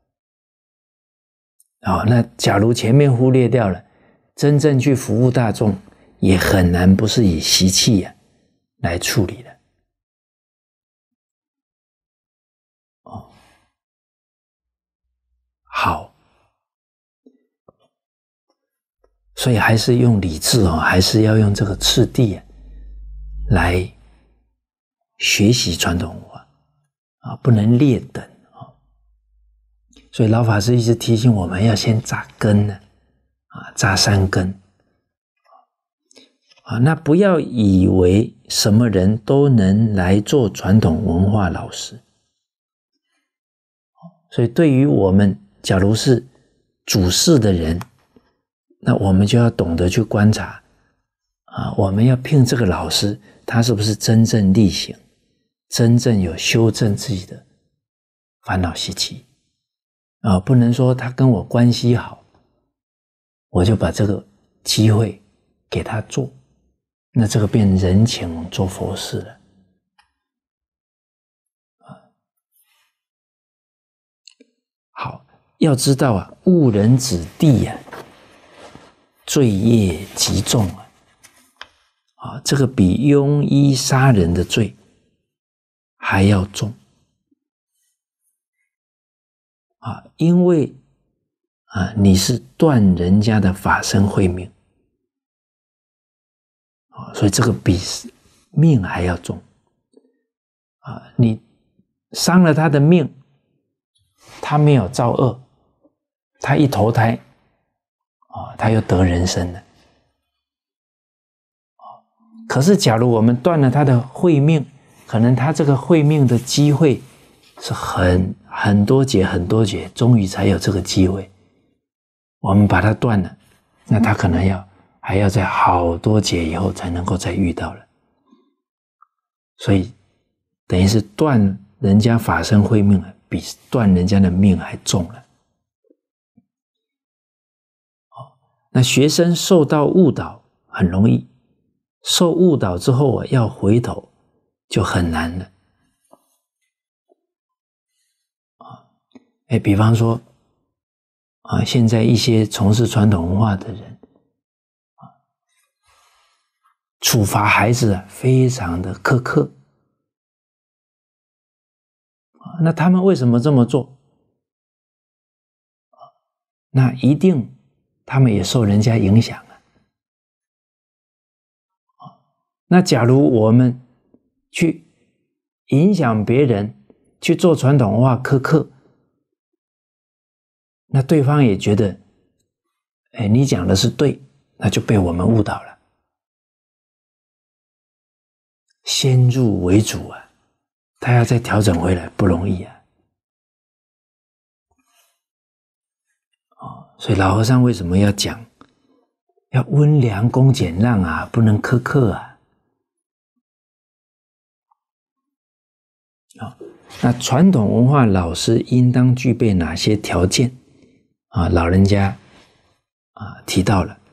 那假如前面忽略掉了，真正去服务大众，也很难不是以习气来处理的。好，所以还是用理智还是要用这个次第来学习传统文化不能劣等所以老法师一直提醒我们要先扎根扎三根那不要以为什么人都能来做传统文化老师。所以对于我们假如是主事的人，那我们就要懂得去观察我们要聘这个老师，他是不是真正力行，真正有修正自己的烦恼习气不能说他跟我关系好，我就把这个机会给他做，那这个变人情做佛事了好，要知道误人子弟罪业极重这个比庸医杀人的罪还要重因为你是断人家的法身慧命所以这个比命还要重你伤了他的命，他没有造恶，他一投胎他又得人生了可是假如我们断了他的慧命，可能他这个慧命的机会是很多劫很多劫，终于才有这个机会，我们把它断了，那他可能还要在好多劫以后才能够再遇到了，所以等于是断人家法身慧命比断人家的命还重了那学生受到误导很容易，受误导之后要回头就很难了比方说现在一些从事传统文化的人处罚孩子非常的苛刻那他们为什么这么做那一定他们也受人家影响那假如我们去影响别人去做传统文化苛刻，那对方也觉得你讲的是对，那就被我们误导了。先入为主他要再调整回来不容易所以老和尚为什么要讲要温良恭俭让不能苛刻那传统文化老师应当具备哪些条件老人家提到了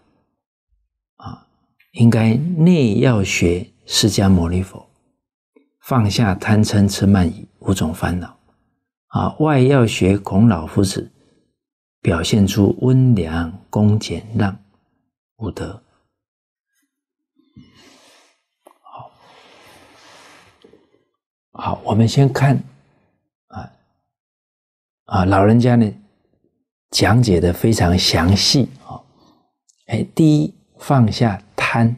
应该内要学释迦牟尼佛，放下贪嗔痴慢疑5种烦恼外要学孔老夫子，表现出温良恭俭让5德。好，我们先看老人家呢讲解的非常详细第一，放下贪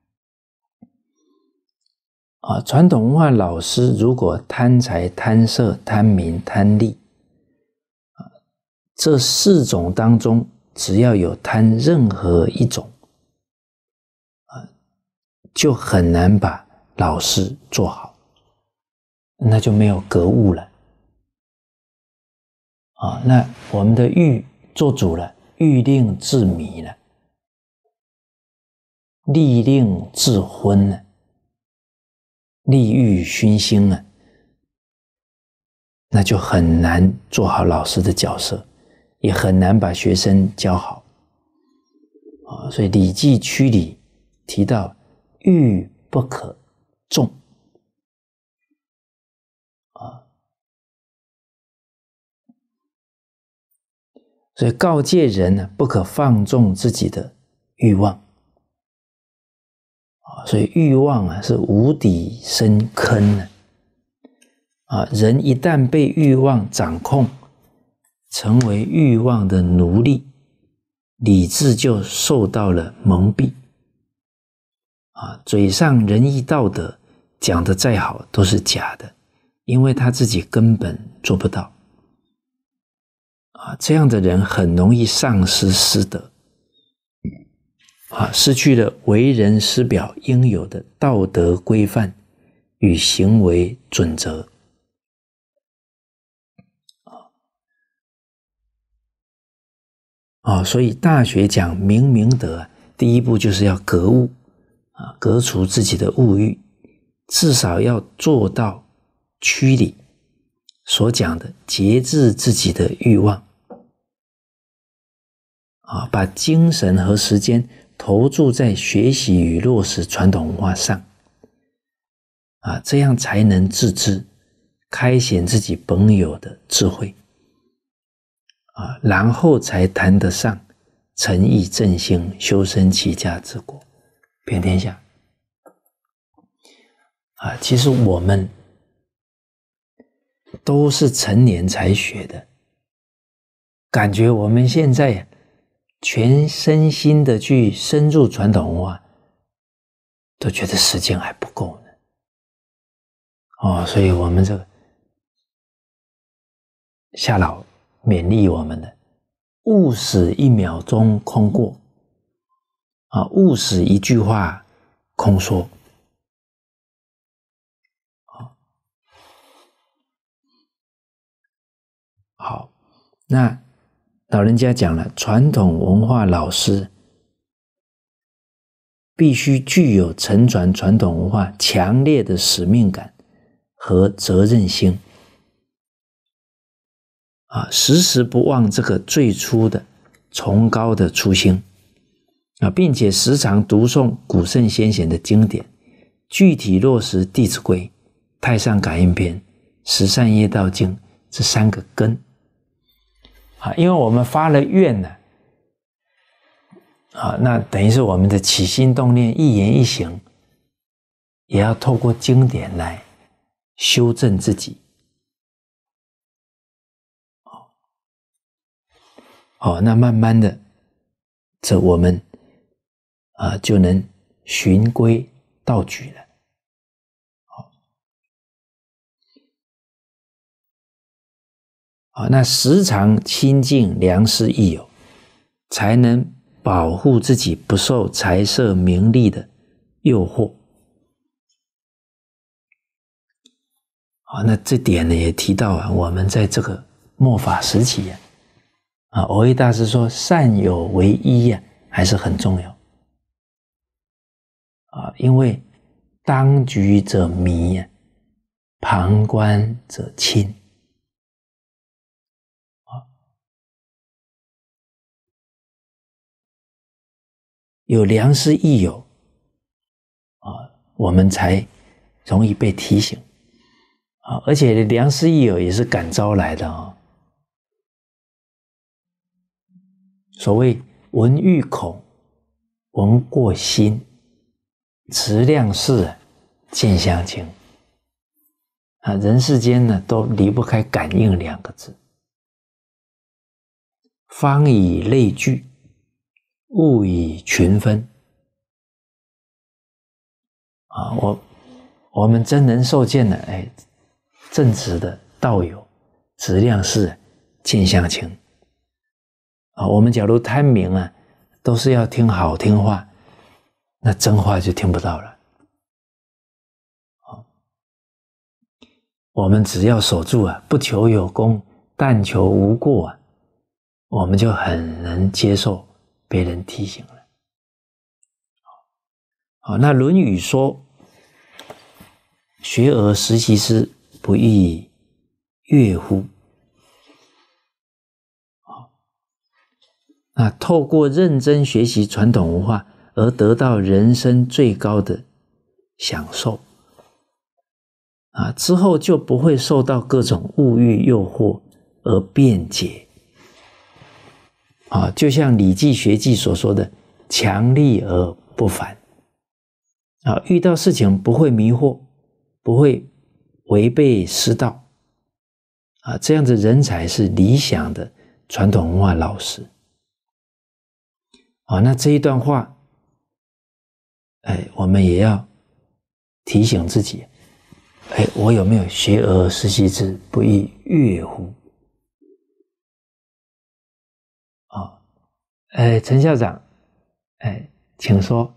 传统文化老师如果贪财贪色贪名贪利这4种当中只要有贪任何一种就很难把老师做好，那就没有格物了那我们的欲做主了，欲令自迷了利令智昏啊，利欲熏心啊，那就很难做好老师的角色，也很难把学生教好。所以《礼记·曲礼》提到欲不可纵所以告诫人呢，不可放纵自己的欲望所以欲望啊是无底深坑呢人一旦被欲望掌控，成为欲望的奴隶，理智就受到了蒙蔽嘴上仁义道德讲得再好都是假的，因为他自己根本做不到这样的人很容易丧失师德失去了为人师表应有的道德规范与行为准则所以大学讲明明德第一步就是要格物革除自己的物欲，至少要做到曲礼所讲的节制自己的欲望把精神和时间投注在学习与落实传统文化上这样才能自知，开显自己本有的智慧然后才谈得上诚意正心，修身齐家治国平天下其实我们都是成年才学的，感觉我们现在全身心的去深入传统文化，都觉得时间还不够呢所以我们这个夏老勉励我们的，勿使一秒钟空过勿使一句话空说好，那老人家讲了，传统文化老师必须具有承传传统文化强烈的使命感和责任心时时不忘这个最初的崇高的初心并且时常读诵古圣先贤的经典，具体落实《弟子规》、《太上感应篇》、《十善业道经》这3个根因为我们发了愿呢那等于是我们的起心动念一言一行也要透过经典来修正自己那慢慢的这我们就能循规蹈矩了那时常亲近良师益友，才能保护自己不受财色名利的诱惑那这点呢也提到我们在这个末法时期蕅益大师说善友为一还是很重要因为当局者迷旁观者清有良师益友我们才容易被提醒而且良师益友也是感召来的所谓闻欲恐，闻过心，持量事，见相亲人世间呢都离不开感应2个字，方以类聚，物以群分我们真人受见了正直的道友，持量事，见相亲我们假如贪名都是要听好听话，那真话就听不到了我们只要守住不求有功，但求无过我们就很能接受别人提醒了好，那《论语》说：“学而时习之，不亦说乎？”那透过认真学习传统文化而得到人生最高的享受之后就不会受到各种物欲诱惑而辩解就像《礼记学记》所说的强力而不烦遇到事情不会迷惑，不会违背师道这样子人才是理想的传统文化老师那这一段话我们也要提醒自己我有没有学而时习之，不亦说乎陈校长请说。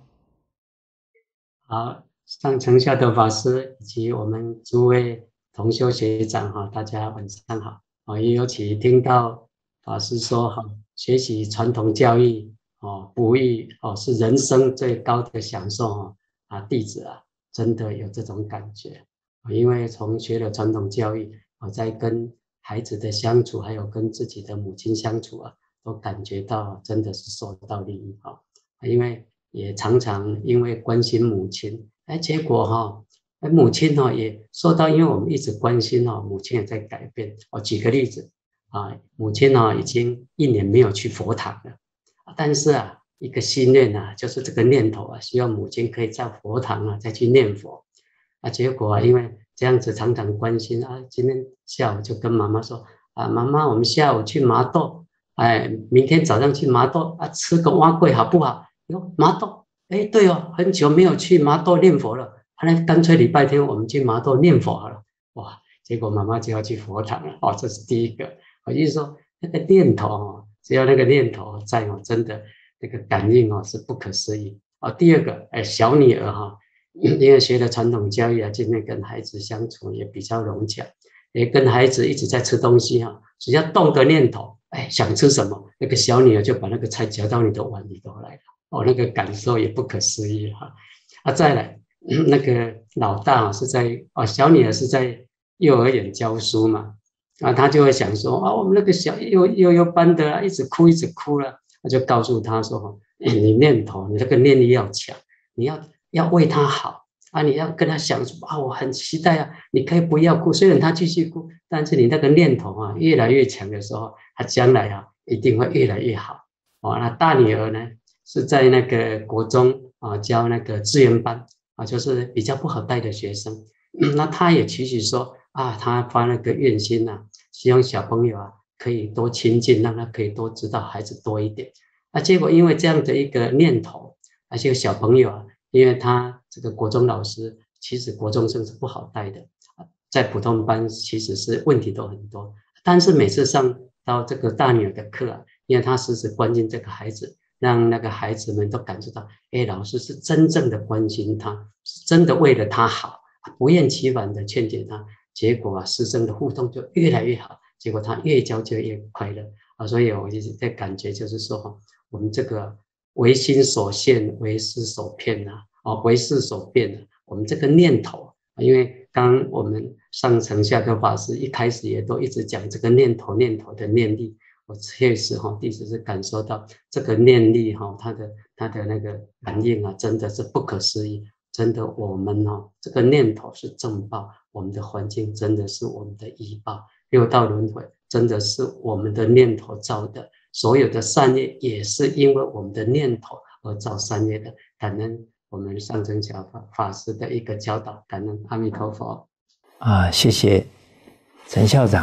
好，上承孝德法师以及我们诸位同修学长大家晚上好也尤其听到法师说学习传统教育不易是人生最高的享受弟子真的有这种感觉因为从学了传统教育在跟孩子的相处还有跟自己的母亲相处都感觉到真的是受到利益因为也常常因为关心母亲结果母亲也受到，因为我们一直关心母亲也在改变举个例子母亲已经1年没有去佛堂了但是一个心愿就是这个念头希望母亲可以在佛堂再去念佛结果因为这样子常常关心今天下午就跟妈妈说妈妈我们下午去麻豆明天早上去麻豆吃个碗粿好不好？麻豆对很久没有去麻豆念佛了那干脆礼拜天我们去麻豆念佛好了哇！结果妈妈就要去佛堂了这是第一个就是说那个念头只要那个念头在真的那个感应是不可思议第二个小女儿因为学了传统教育今天跟孩子相处也比较融洽也跟孩子一直在吃东西只要动个念头想吃什么那个小女儿就把那个菜夹到你的碗里头来了那个感受也不可思议再来那个老大是在小女儿是在幼儿园教书嘛他就会想说我们那个小幼幼班的一直哭了就告诉他说你念头你那个念力要强你要为他好你要跟他想说我很期待你可以不要哭虽然他继续哭但是你那个念头越来越强的时候他将来一定会越来越好那大女儿呢是在那个国中教那个资源班就是比较不好带的学生那他也期许说他发那个愿心希望小朋友可以多亲近让他可以多知道孩子多一点结果因为这样的一个念头而且小朋友因为他这个国中老师其实国中生是不好带的在普通班其实是问题都很多但是每次上到这个大女儿的课因为他时时关心这个孩子让那个孩子们都感受到老师是真正的关心他是真的为了他好不厌其烦的劝解他结果师生的互动就越来越好结果他越教就越快乐所以我一直在感觉就是说我们这个唯心所现唯识所骗唯识所变我们这个念头因为刚我们上承孝德法师一开始也都一直讲这个念头的念力我确实弟子是感受到这个念力它的那个感应真的是不可思议真的我们这个念头是正报我们的环境真的是我们的依报六道轮回真的是我们的念头造的所有的善业也是因为我们的念头而造善业的感恩我们上承孝法师的一个教导感恩阿弥陀佛谢谢陈校长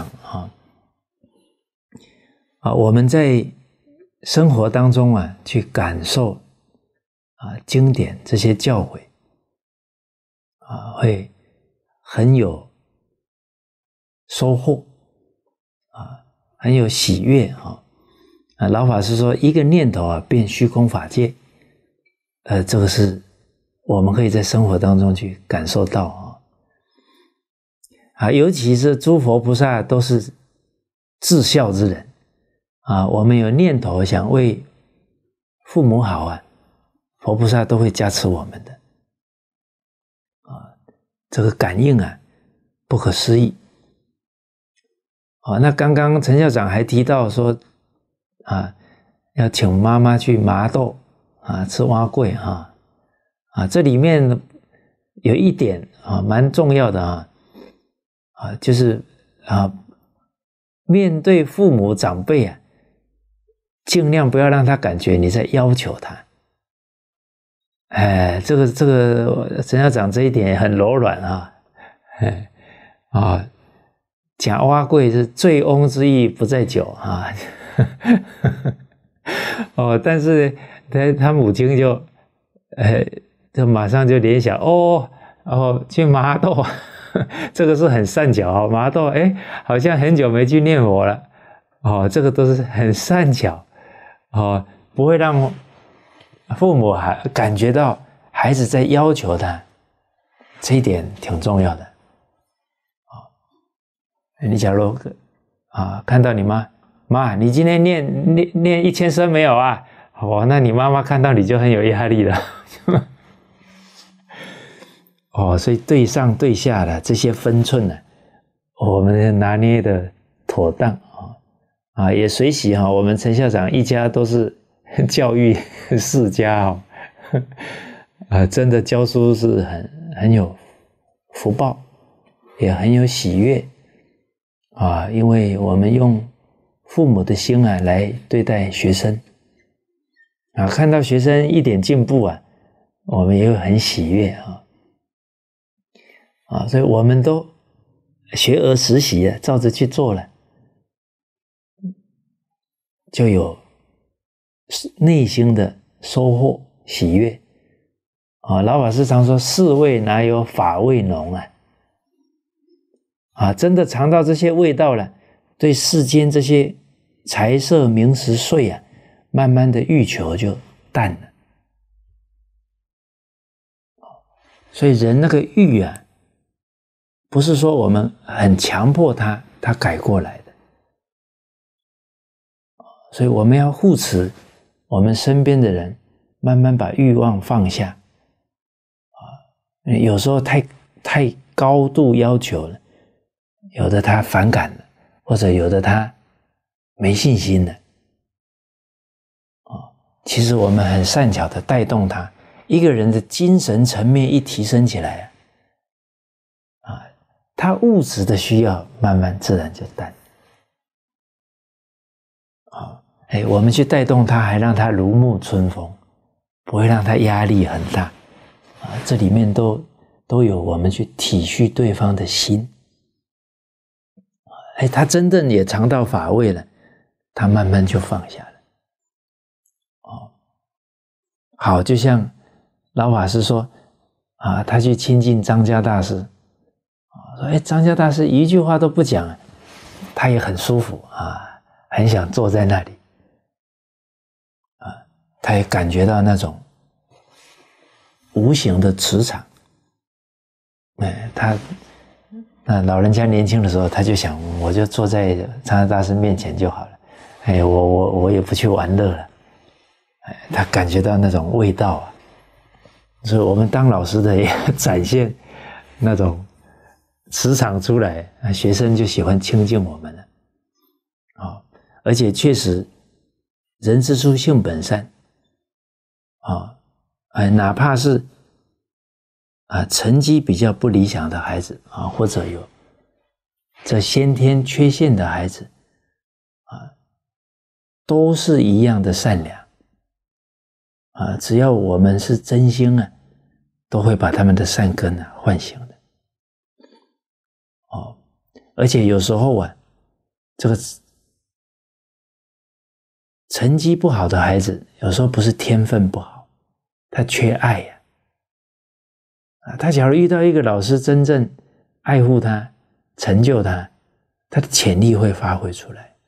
我们在生活当中去感受经典这些教诲会很有收获很有喜悦老法师说一个念头变虚空法界这个是我们可以在生活当中去感受到尤其是诸佛菩萨都是至孝之人我们有念头想为父母好佛菩萨都会加持我们的这个感应啊，不可思议。那刚刚陈校长还提到说要请妈妈去麻豆吃碗粿这里面有一点蛮重要的就是面对父母长辈尽量不要让他感觉你在要求他。这个陈校长这一点也很柔软讲碗粿是醉翁之意不在酒但是他母亲就马上就联想去麻豆这个是很善巧麻豆好像很久没去念佛了这个都是很善巧不会让父母感觉到孩子在要求他，这一点挺重要的你假如看到你妈，你今天念1000声没有那你妈妈看到你就很有压力了所以对上对下的这些分寸呢，我们拿捏的妥当也随喜我们陈校长一家都是教育世家真的教书是很有福报，也很有喜悦因为我们用父母的心来对待学生看到学生一点进步我们也会很喜悦所以我们都学而时习照着去做了，就有内心的收获喜悦老法师常说世味哪有法味浓真的尝到这些味道了，对世间这些财色名食睡慢慢的欲求就淡了所以人那个欲不是说我们很强迫他改过来的所以我们要护持我们身边的人，慢慢把欲望放下有时候太高度要求了，有的他反感了，或者有的他没信心了其实我们很善巧的带动他，一个人的精神层面一提升起来他物质的需要慢慢自然就淡我们去带动他，还让他如沐春风，不会让他压力很大这里面都有我们去体恤对方的心他真正也尝到法味了，他慢慢就放下了好，就像老法师说他去亲近张家大师说张家大师一句话都不讲他也很舒服很想坐在那里他也感觉到那种无形的磁场那老人家年轻的时候他就想我就坐在张家大师面前就好了我也不去玩乐了他感觉到那种味道所以我们当老师的也展现那种磁场出来学生就喜欢亲近我们了而且确实人之初性本善哪怕是成绩比较不理想的孩子或者有这先天缺陷的孩子都是一样的善良只要我们是真心都会把他们的善根唤醒的而且有时候这个成绩不好的孩子有时候不是天分不好，他缺爱他假如遇到一个老师真正爱护他成就他，他的潜力会发挥出来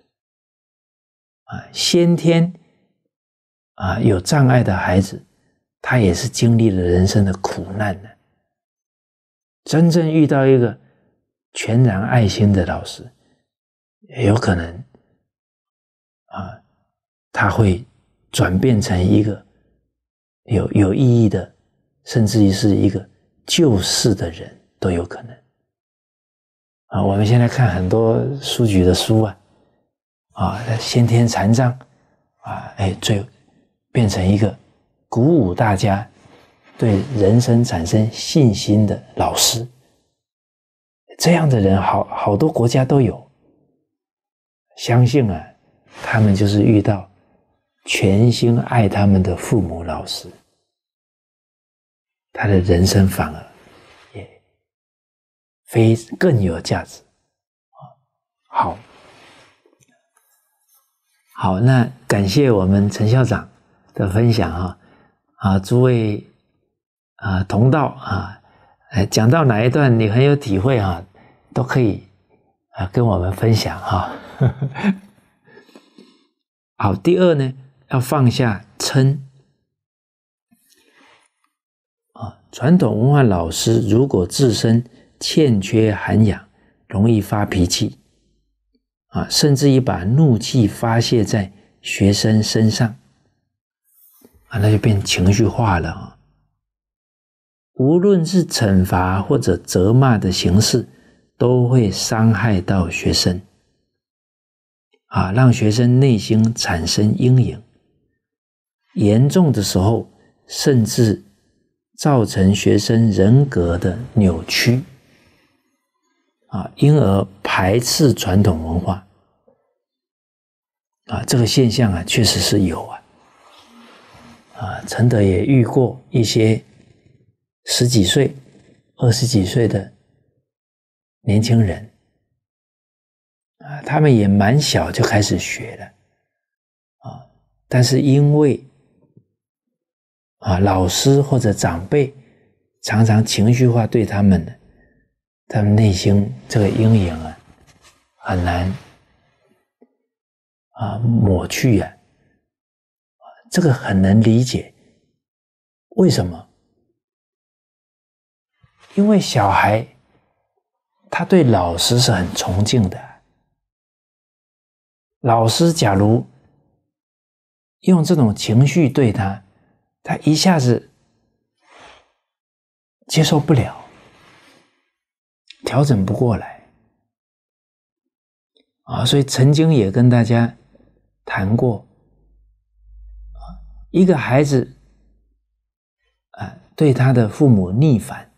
先天有障碍的孩子，他也是经历了人生的苦难的真正遇到一个全然爱心的老师，也有可能他会转变成一个有意义的，甚至于是一个救世的人都有可能。我们现在看很多书局的书先天残障最变成一个鼓舞大家对人生产生信心的老师，这样的人好多国家都有。相信他们就是遇到全心爱他们的父母老师，他的人生反而也更有价值。好，那感谢我们陈校长的分享诸位同道讲到哪一段你很有体会都可以跟我们分享好，第二呢，要放下嗔传统文化老师如果自身欠缺涵养，容易发脾气甚至于把怒气发泄在学生身上那就变情绪化了无论是惩罚或者责骂的形式，都会伤害到学生让学生内心产生阴影，严重的时候甚至造成学生人格的扭曲因而排斥传统文化这个现象确实是有陈德也遇过一些10几岁、20几岁的年轻人他们也蛮小就开始学了但是因为老师或者长辈常常情绪化对他们内心这个阴影很难抹去这个很能理解。为什么？因为小孩他对老师是很崇敬的，老师假如用这种情绪对他一下子接受不了，调整不过来所以曾经也跟大家谈过一个孩子对他的父母逆反，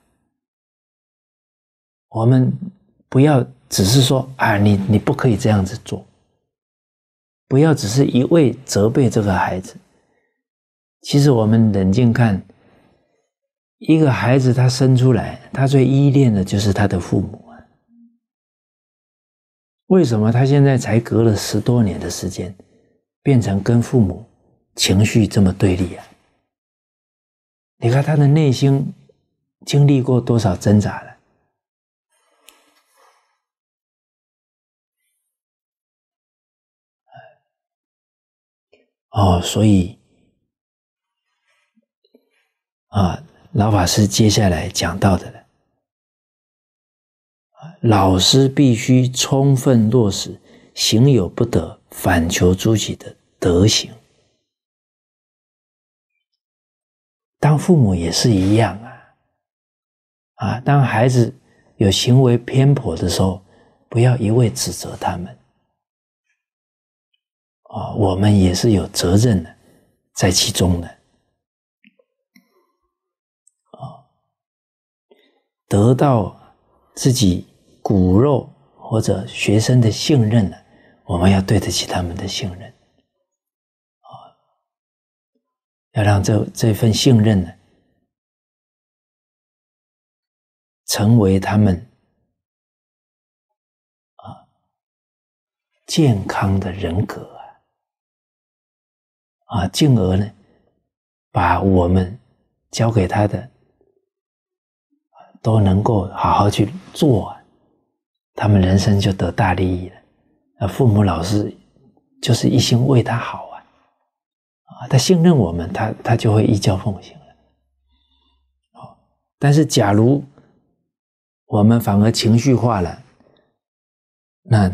我们不要只是说你不可以这样子做，不要只是一味责备这个孩子。其实我们冷静看，一个孩子他生出来，他最依恋的就是他的父母为什么他现在才隔了10多年的时间，变成跟父母情绪这么对立你看他的内心经历过多少挣扎了所以老法师接下来讲到的了老师必须充分落实行有不得，反求诸己的德行。当父母也是一样当孩子有行为偏颇的时候，不要一味指责他们我们也是有责任的在其中的得到自己骨肉或者学生的信任我们要对得起他们的信任要让这份信任成为他们健康的人格进而呢把我们交给他的都能够好好去做他们人生就得大利益了父母老师就是一心为他好他信任我们，他就会依教奉行了但是假如我们反而情绪化了，那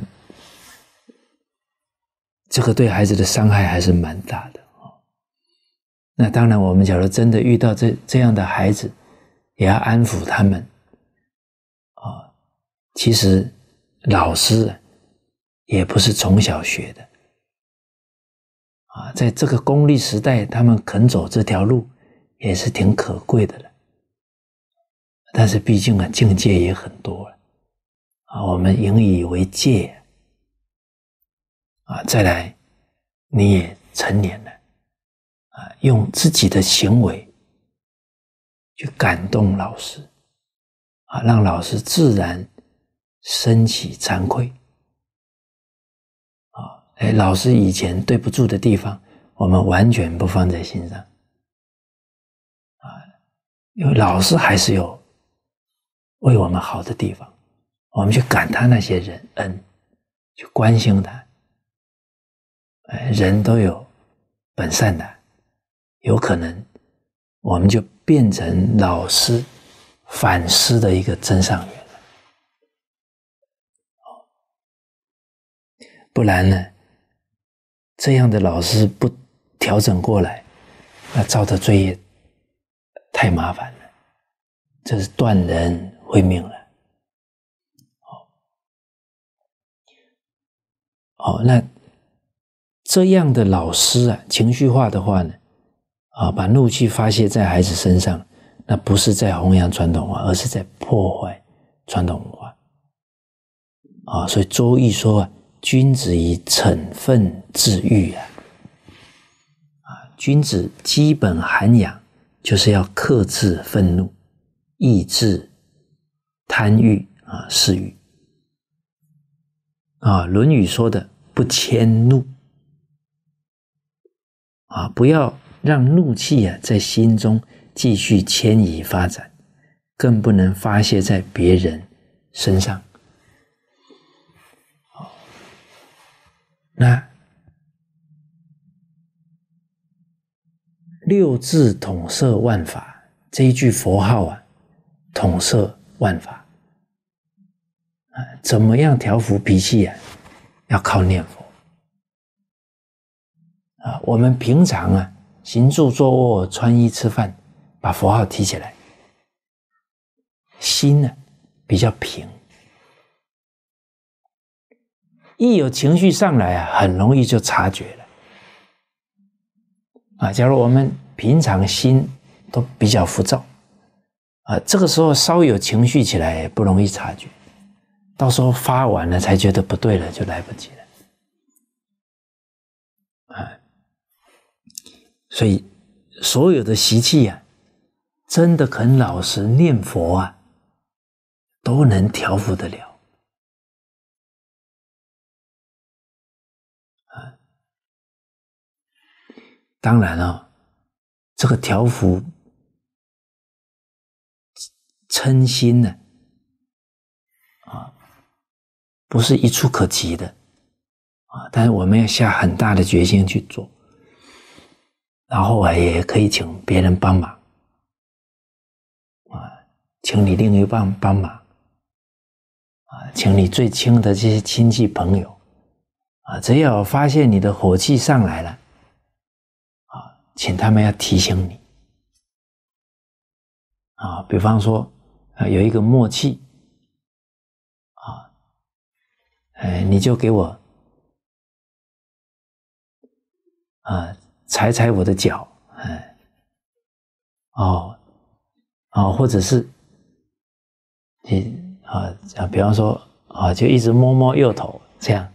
这个对孩子的伤害还是蛮大的那当然我们假如真的遇到这样的孩子，也要安抚他们其实老师也不是从小学的在这个功利时代，他们肯走这条路也是挺可贵的了。但是毕竟境界也很多了我们引以为戒再来你也成年了用自己的行为去感动老师让老师自然升起惭愧老师以前对不住的地方，我们完全不放在心上因为老师还是有为我们好的地方，我们去感他那些人恩，去关心他人都有本善的，有可能我们就变成老师反思的一个真上缘了不然呢，这样的老师不调整过来，那造的罪业太麻烦了，这是断人慧命了那这样的老师情绪化的话呢把怒气发泄在孩子身上，那不是在弘扬传统文化，而是在破坏传统文化所以周易说君子以惩愤治欲君子基本涵养就是要克制愤怒，抑制贪欲嗜欲论语说的不迁怒不要让怒气在心中继续迁移发展，更不能发泄在别人身上那六字统摄万法这一句佛号统摄万法怎么样调伏脾气要靠念佛我们平常行住坐卧穿衣吃饭把佛号提起来，心比较平，一有情绪上来很容易就察觉了假如我们平常心都比较浮躁这个时候稍有情绪起来也不容易察觉，到时候发完了才觉得不对了，就来不及了所以所有的习气真的肯老实念佛都能调伏得了当然这个调伏嗔心呢不是一触可及的但是我们要下很大的决心去做，然后也可以请别人帮忙请你另一半帮忙请你最亲的这些亲戚朋友只要发现你的火气上来了请他们要提醒你比方说有一个默契你就给我踩踩我的脚或者是你比方说就一直摸摸右头这样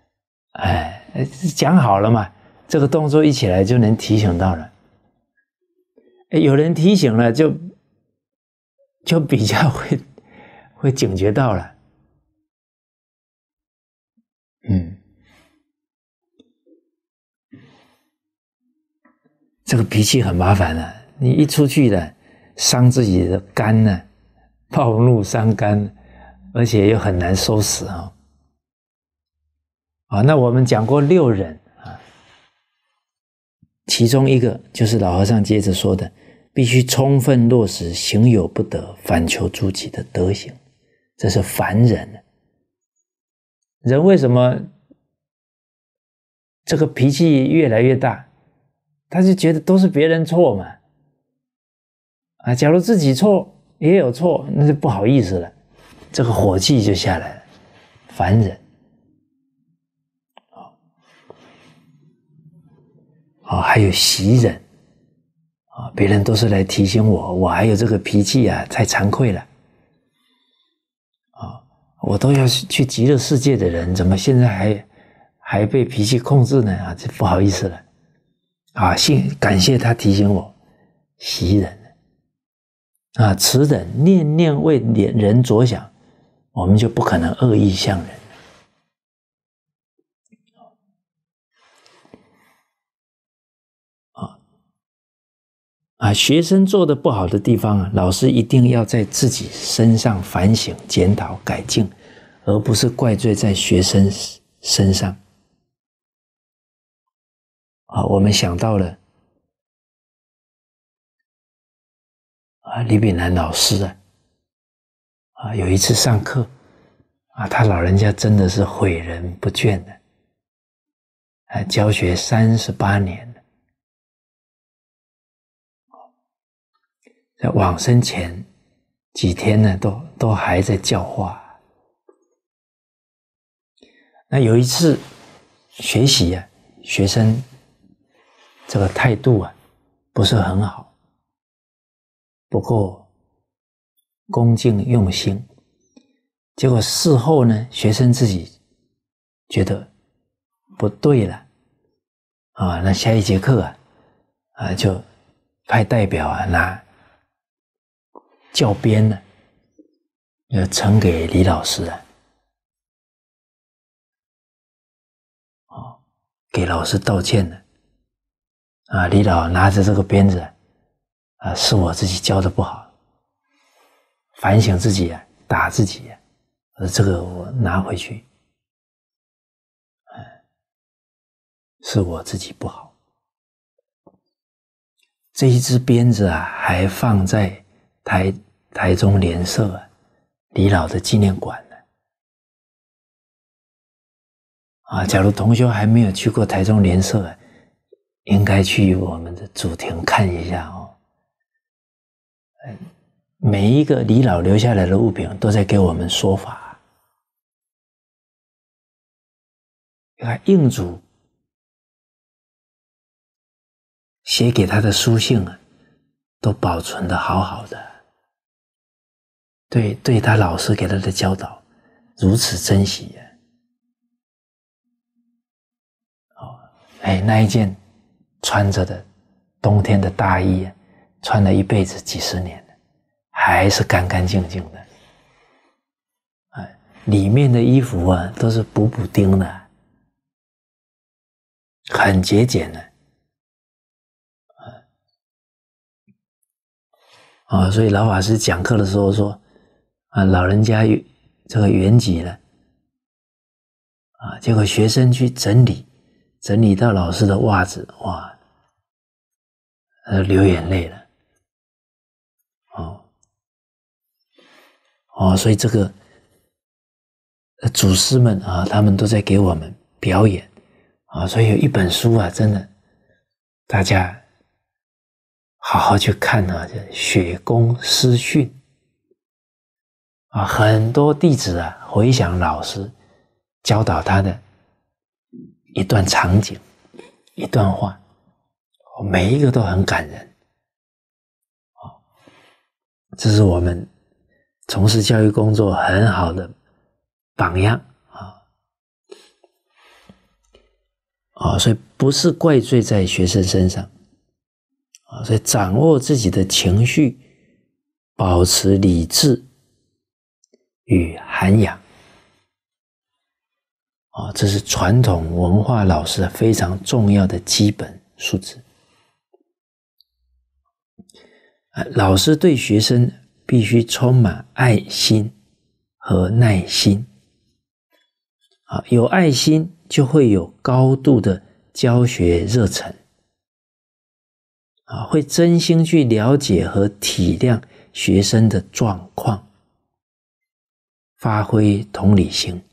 讲好了嘛，这个动作一起来就能提醒到了有人提醒了就比较会警觉到了这个脾气很麻烦你一出去了伤自己的肝暴怒伤肝，而且又很难收拾那我们讲过六忍其中一个就是老和尚接着说的，必须充分落实行有不得反求诸己的德行，这是凡人人为什么这个脾气越来越大？他就觉得都是别人错嘛假如自己错也有错，那就不好意思了这个火气就下来了，烦人。还有袭人别人都是来提醒我，我还有这个脾气太惭愧了我都要去极乐世界的人，怎么现在还被脾气控制呢这不好意思了感谢他提醒我，袭人此等念念为人着想，我们就不可能恶意向人学生做的不好的地方老师一定要在自己身上反省、检讨、改进，而不是怪罪在学生身上我们想到了李炳南老师有一次上课他老人家真的是诲人不倦的教学38年了，在往生前几天呢都还在教化。那有一次学习学生这个态度不是很好，不够恭敬用心，结果事后呢学生自己觉得不对了那下一节课就派代表拿教鞭呢呈给李老师给老师道歉了李老拿着这个鞭子是我自己教的不好，反省自己打自己这个我拿回去是我自己不好。这一支鞭子还放在台中莲社李老的纪念馆假如同学还没有去过台中莲社应该去我们的祖庭看一下每一个李老留下来的物品都在给我们说法印祖写给他的书信都保存得好好的，对他老师给他的教导如此珍惜那一件穿着的冬天的大衣穿了一辈子几十年还是干干净净的里面的衣服都是补丁的，很节俭的所以老法师讲课的时候说老人家这个圆寂了结果学生去整理到老师的袜子哇流眼泪了所以这个祖师们他们都在给我们表演所以有一本书真的大家好好去看雪公师训很多弟子回想老师教导他的一段场景一段话每一个都很感人这是我们从事教育工作很好的榜样所以不是怪罪在学生身上所以掌握自己的情绪，保持理智与涵养这是传统文化老师非常重要的基本素质老师对学生必须充满爱心和耐心有爱心就会有高度的教学热忱会真心去了解和体谅学生的状况，发挥同理心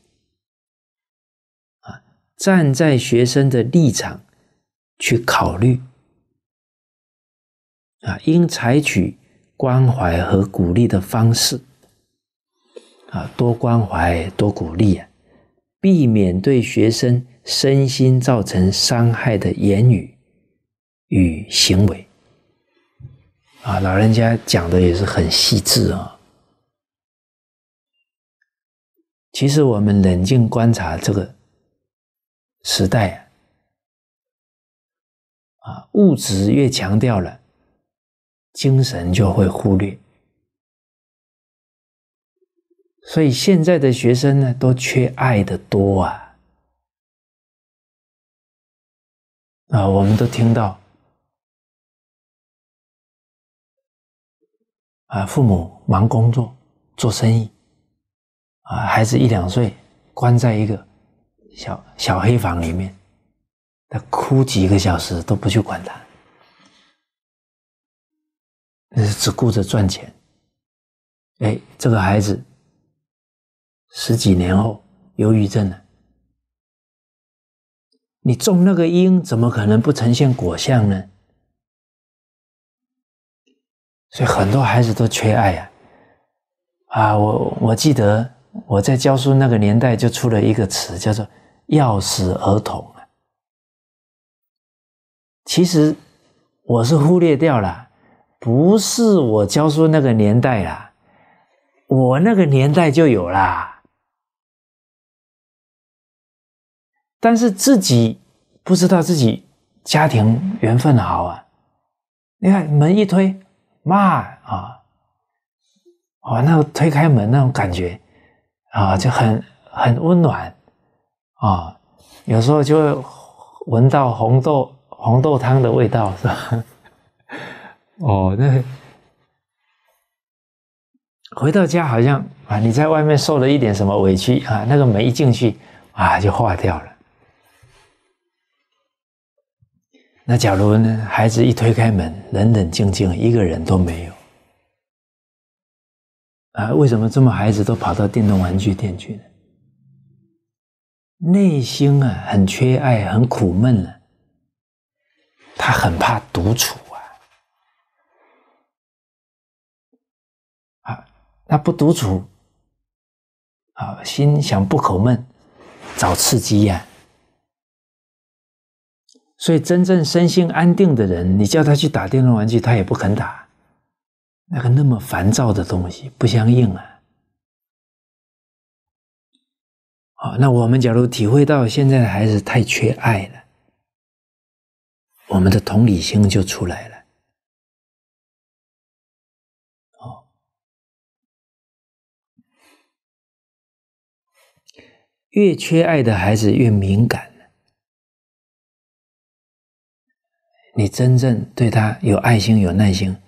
站在学生的立场去考虑应采取关怀和鼓励的方式多关怀多鼓励避免对学生身心造成伤害的言语与行为老人家讲的也是很细致其实我们冷静观察这个时代物质越强调了，精神就会忽略。所以现在的学生呢，都缺爱的多我们都听到父母忙工作做生意孩子1、2岁关在一个小黑房里面，他哭几个小时都不去管他，只顾着赚钱。这个孩子10几年后忧郁症了，你种那个因怎么可能不呈现果相呢？所以很多孩子都缺爱我记得我在教书那个年代就出了一个词叫做钥匙儿童其实我是忽略掉了，不是我教书那个年代啦，我那个年代就有啦，但是自己不知道自己家庭缘分好你看门一推，妈那个推开门那种感觉就很温暖有时候就会闻到红豆汤的味道，是吧？那回到家好像你在外面受了一点什么委屈那个门一进去就化掉了。那假如呢，孩子一推开门，冷冷静静，一个人都没有为什么这么孩子都跑到电动玩具店去呢？内心很缺爱，很苦闷了，他很怕独处那不独处心想不口闷，找刺激所以真正身心安定的人，你叫他去打电动玩具，他也不肯打，那么烦躁的东西不相应那我们假如体会到现在的孩子太缺爱了，我们的同理心就出来了越缺爱的孩子越敏感，你真正对他有爱心有耐心，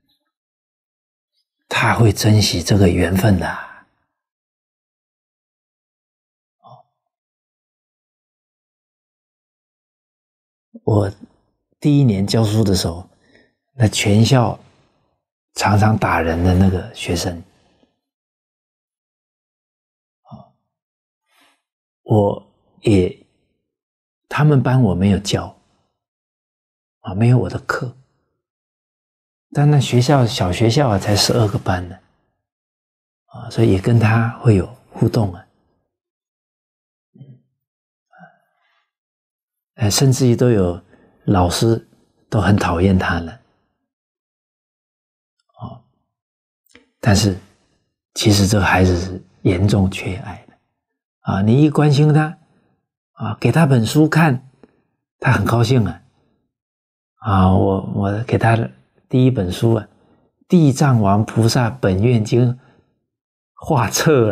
他会珍惜这个缘分的我第1年教书的时候，那全校常常打人的那个学生他们班我没有教没有我的课，但那小学校才12个班呢所以也跟他会有互动甚至于都有老师都很讨厌他了但是其实这个孩子是严重缺爱的你一关心他给他本书看，他很高兴我给他的第1本书地藏王菩萨本愿经画册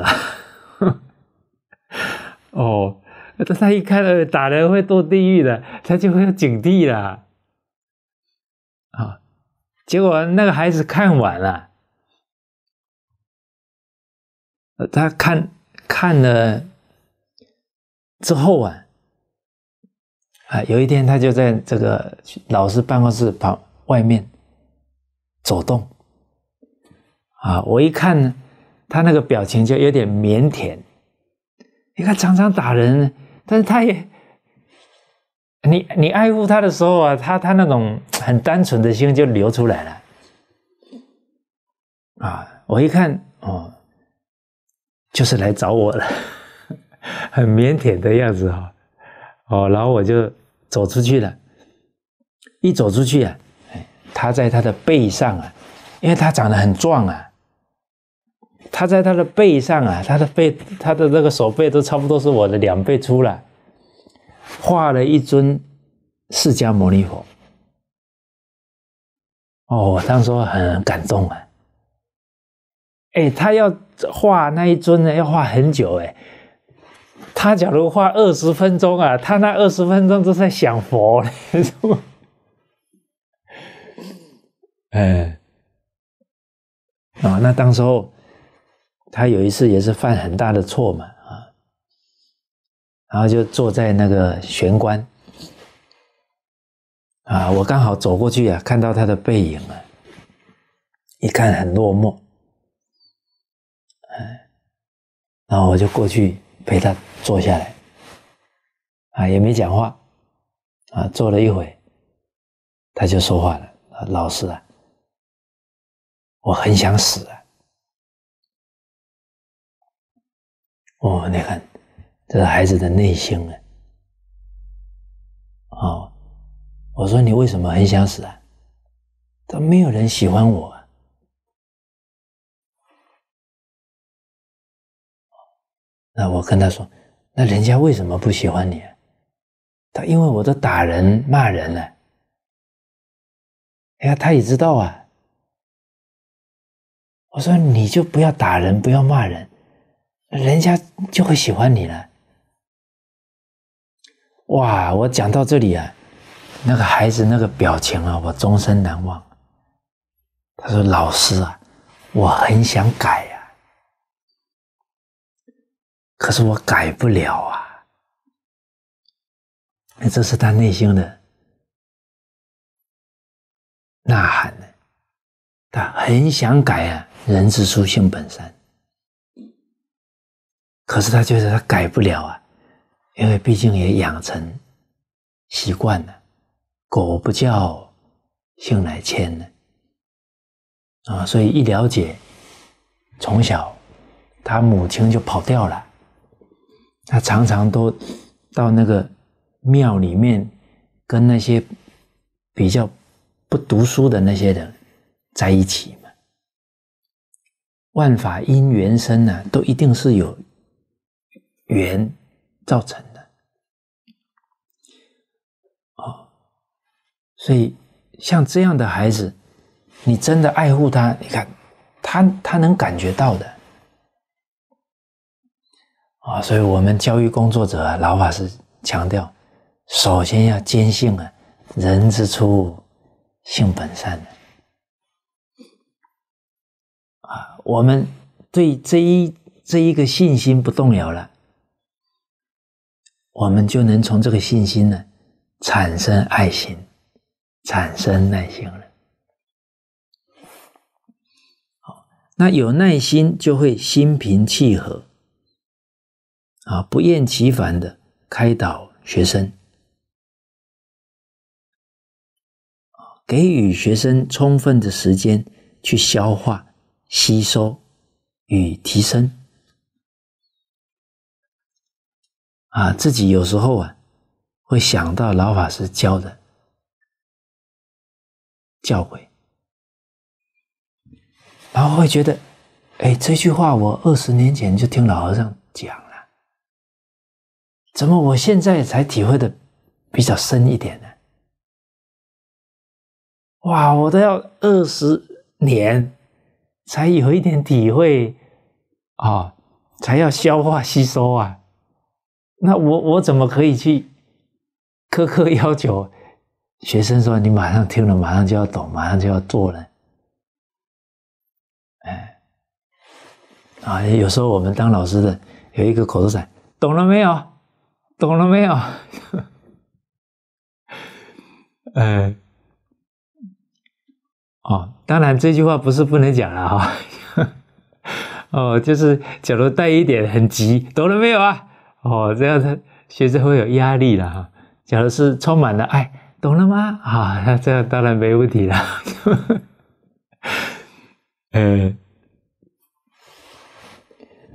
他一看打人会堕地狱的，他就会有警惕了结果那个孩子看完了他看了之后有一天他就在这个老师办公室外面走动我一看呢，他那个表情就有点腼腆。你看常常打人，但是他也你爱护他的时候他那种很单纯的心就流出来了我一看就是来找我了，很腼腆的样子哈。然后我就走出去了，一走出去啊，他在他的背上啊，因为他长得很壮啊，他在他的背上啊，他的那个手背都差不多是我的2倍粗了，画了一尊释迦牟尼佛。我当时很感动啊。他要画那一尊呢，要画很久哎。他假如画20分钟啊，他那20分钟都在想佛呢，是吧？那当时候他有一次也是犯很大的错嘛然后就坐在那个玄关我刚好走过去啊，看到他的背影啊，一看很落寞，然后我就过去陪他坐下来也没讲话坐了一会，他就说话了老师啊，我很想死啊。你看这是孩子的内心我说你为什么很想死啊？他没有人喜欢我那我跟他说，那人家为什么不喜欢你啊？他因为我都打人骂人了。他也知道啊。我说你就不要打人，不要骂人，人家就会喜欢你了。哇，我讲到这里啊，那个孩子那个表情啊，我终身难忘。他说老师啊，我很想改啊，可是我改不了啊。这是他内心的呐喊呢。他很想改啊，人之初性本善。可是他觉得他改不了啊，因为毕竟也养成习惯了，狗不叫性乃迁呢所以一了解，从小他母亲就跑掉了，他常常都到那个庙里面跟那些比较不读书的那些人在一起嘛。万法因缘生呢，都一定是有缘造成的所以像这样的孩子，你真的爱护他，你看他能感觉到的所以我们教育工作者老法师强调，首先要坚信人之初性本善我们对这一个信心不动摇了，我们就能从这个信心呢产生爱心，产生耐心了。那有耐心就会心平气和不厌其烦的开导学生，给予学生充分的时间去消化、吸收与提升自己有时候会想到老法师教的教诲，然后会觉得这句话我20年前就听老和尚讲了，怎么我现在才体会的比较深一点呢？哇，我都要20年才有一点体会才要消化吸收那我怎么可以去苛刻要求学生说你马上听了马上就要懂，马上就要做呢？有时候我们当老师的有一个口头禅，懂了没有？懂了没有？当然这句话不是不能讲了就是假如带一点很急，懂了没有啊？这样的学生会有压力了假如是充满了爱，懂了吗？那这样当然没问题了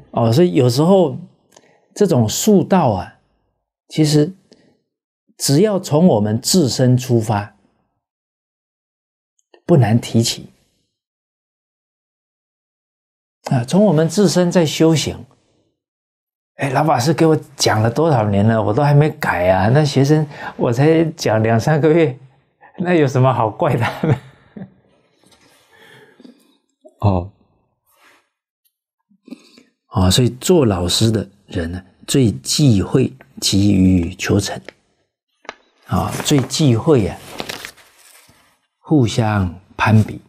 所以有时候这种悟道啊，其实只要从我们自身出发，不难提起从我们自身在修行。老法师给我讲了多少年了，我都还没改啊！那学生我才讲2、3个月，那有什么好怪他们？所以做老师的人呢，最忌讳急于求成最忌讳互相攀比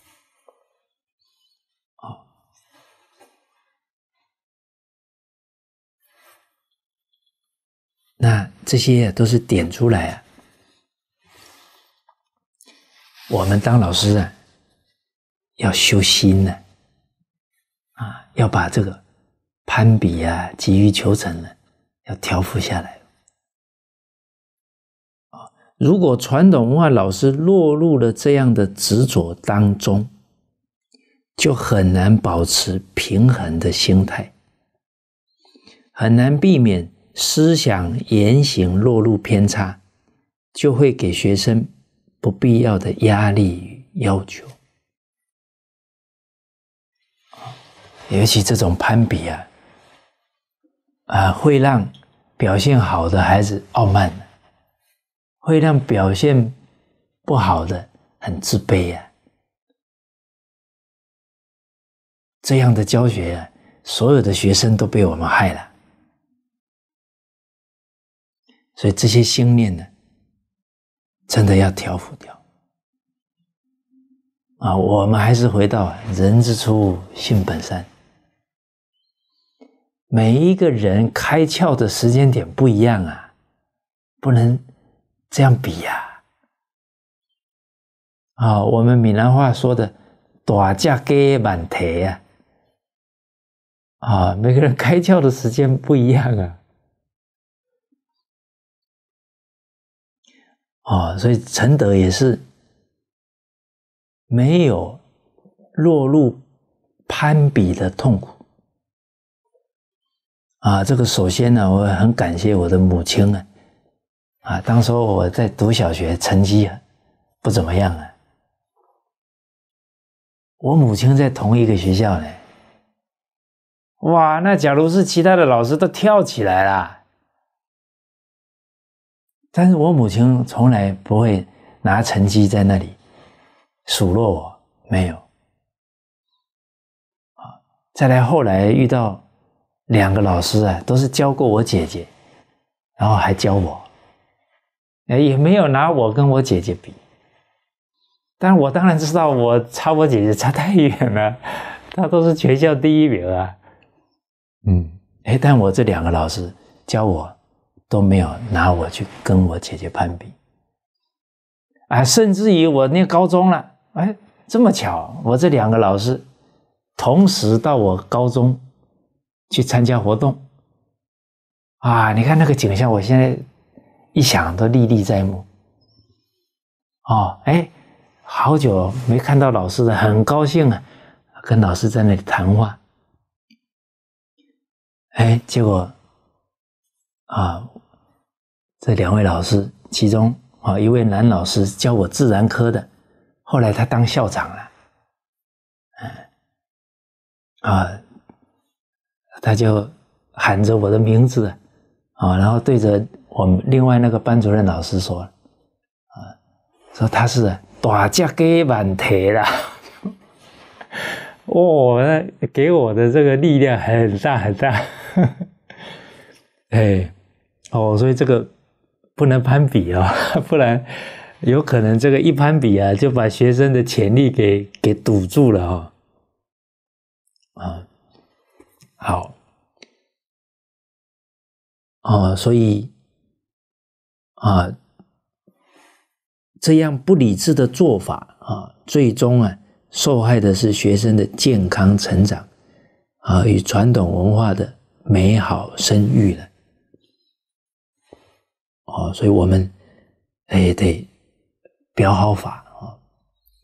那这些都是点出来我们当老师要修心要把这个攀比急于求成要调伏下来如果传统文化老师落入了这样的执着当中，就很难保持平衡的心态，很难避免思想言行落入偏差，就会给学生不必要的压力与要求尤其这种攀比会让表现好的孩子傲慢会让表现不好的很自卑这样的教学所有的学生都被我们害了。所以这些心念呢，真的要调伏掉我们还是回到人之初性本善，每一个人开窍的时间点不一样不能这样比我们闽南话说的大只鸡满蹄每个人开窍的时间不一样所以承德也是没有落入攀比的痛苦这个首先呢，我很感谢我的母亲当时我在读小学成绩不怎么样我母亲在同一个学校呢，哇，那假如是其他的老师都跳起来啦，但是我母亲从来不会拿成绩在那里数落我，没有再来后来遇到2个老师都是教过我姐姐，然后还教我也没有拿我跟我姐姐比，但我当然知道我差我姐姐差太远了，她都是全校第1名但我这2个老师教我都没有拿我去跟我姐姐攀比甚至于我念高中了这么巧，我这2个老师同时到我高中去参加活动你看那个景象，我现在一想都历历在目好久没看到老师了，很高兴跟老师在那里谈话结果这2位老师其中一位男老师教我自然科的，后来他当校长了他就喊着我的名字然后对着我们另外那个班主任老师说说他是大只鸡满蹄啦那给我的这个力量很大很大所以这个不能攀比不然有可能这个一攀比就把学生的潜力给堵住了好所以这样不理智的做法最终受害的是学生的健康成长与传统文化的美好声誉了所以我们得表好法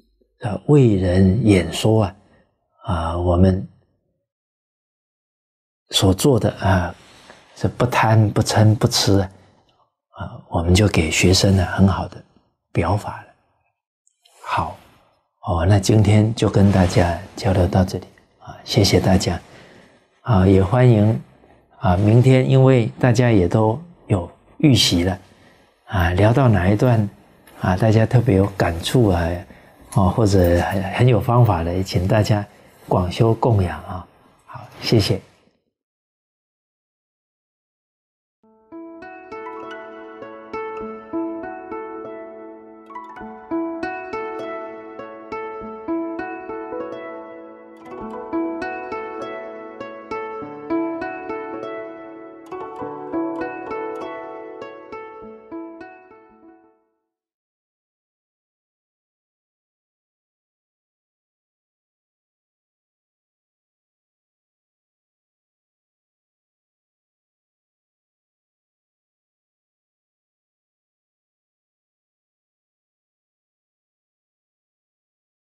为人演说我们所做的是不贪不嗔不痴我们就给学生呢很好的表法了。好那今天就跟大家交流到这里谢谢大家也欢迎明天因为大家也都有预习了聊到哪一段大家特别有感触或者很有方法的，请大家广修供养好，谢谢。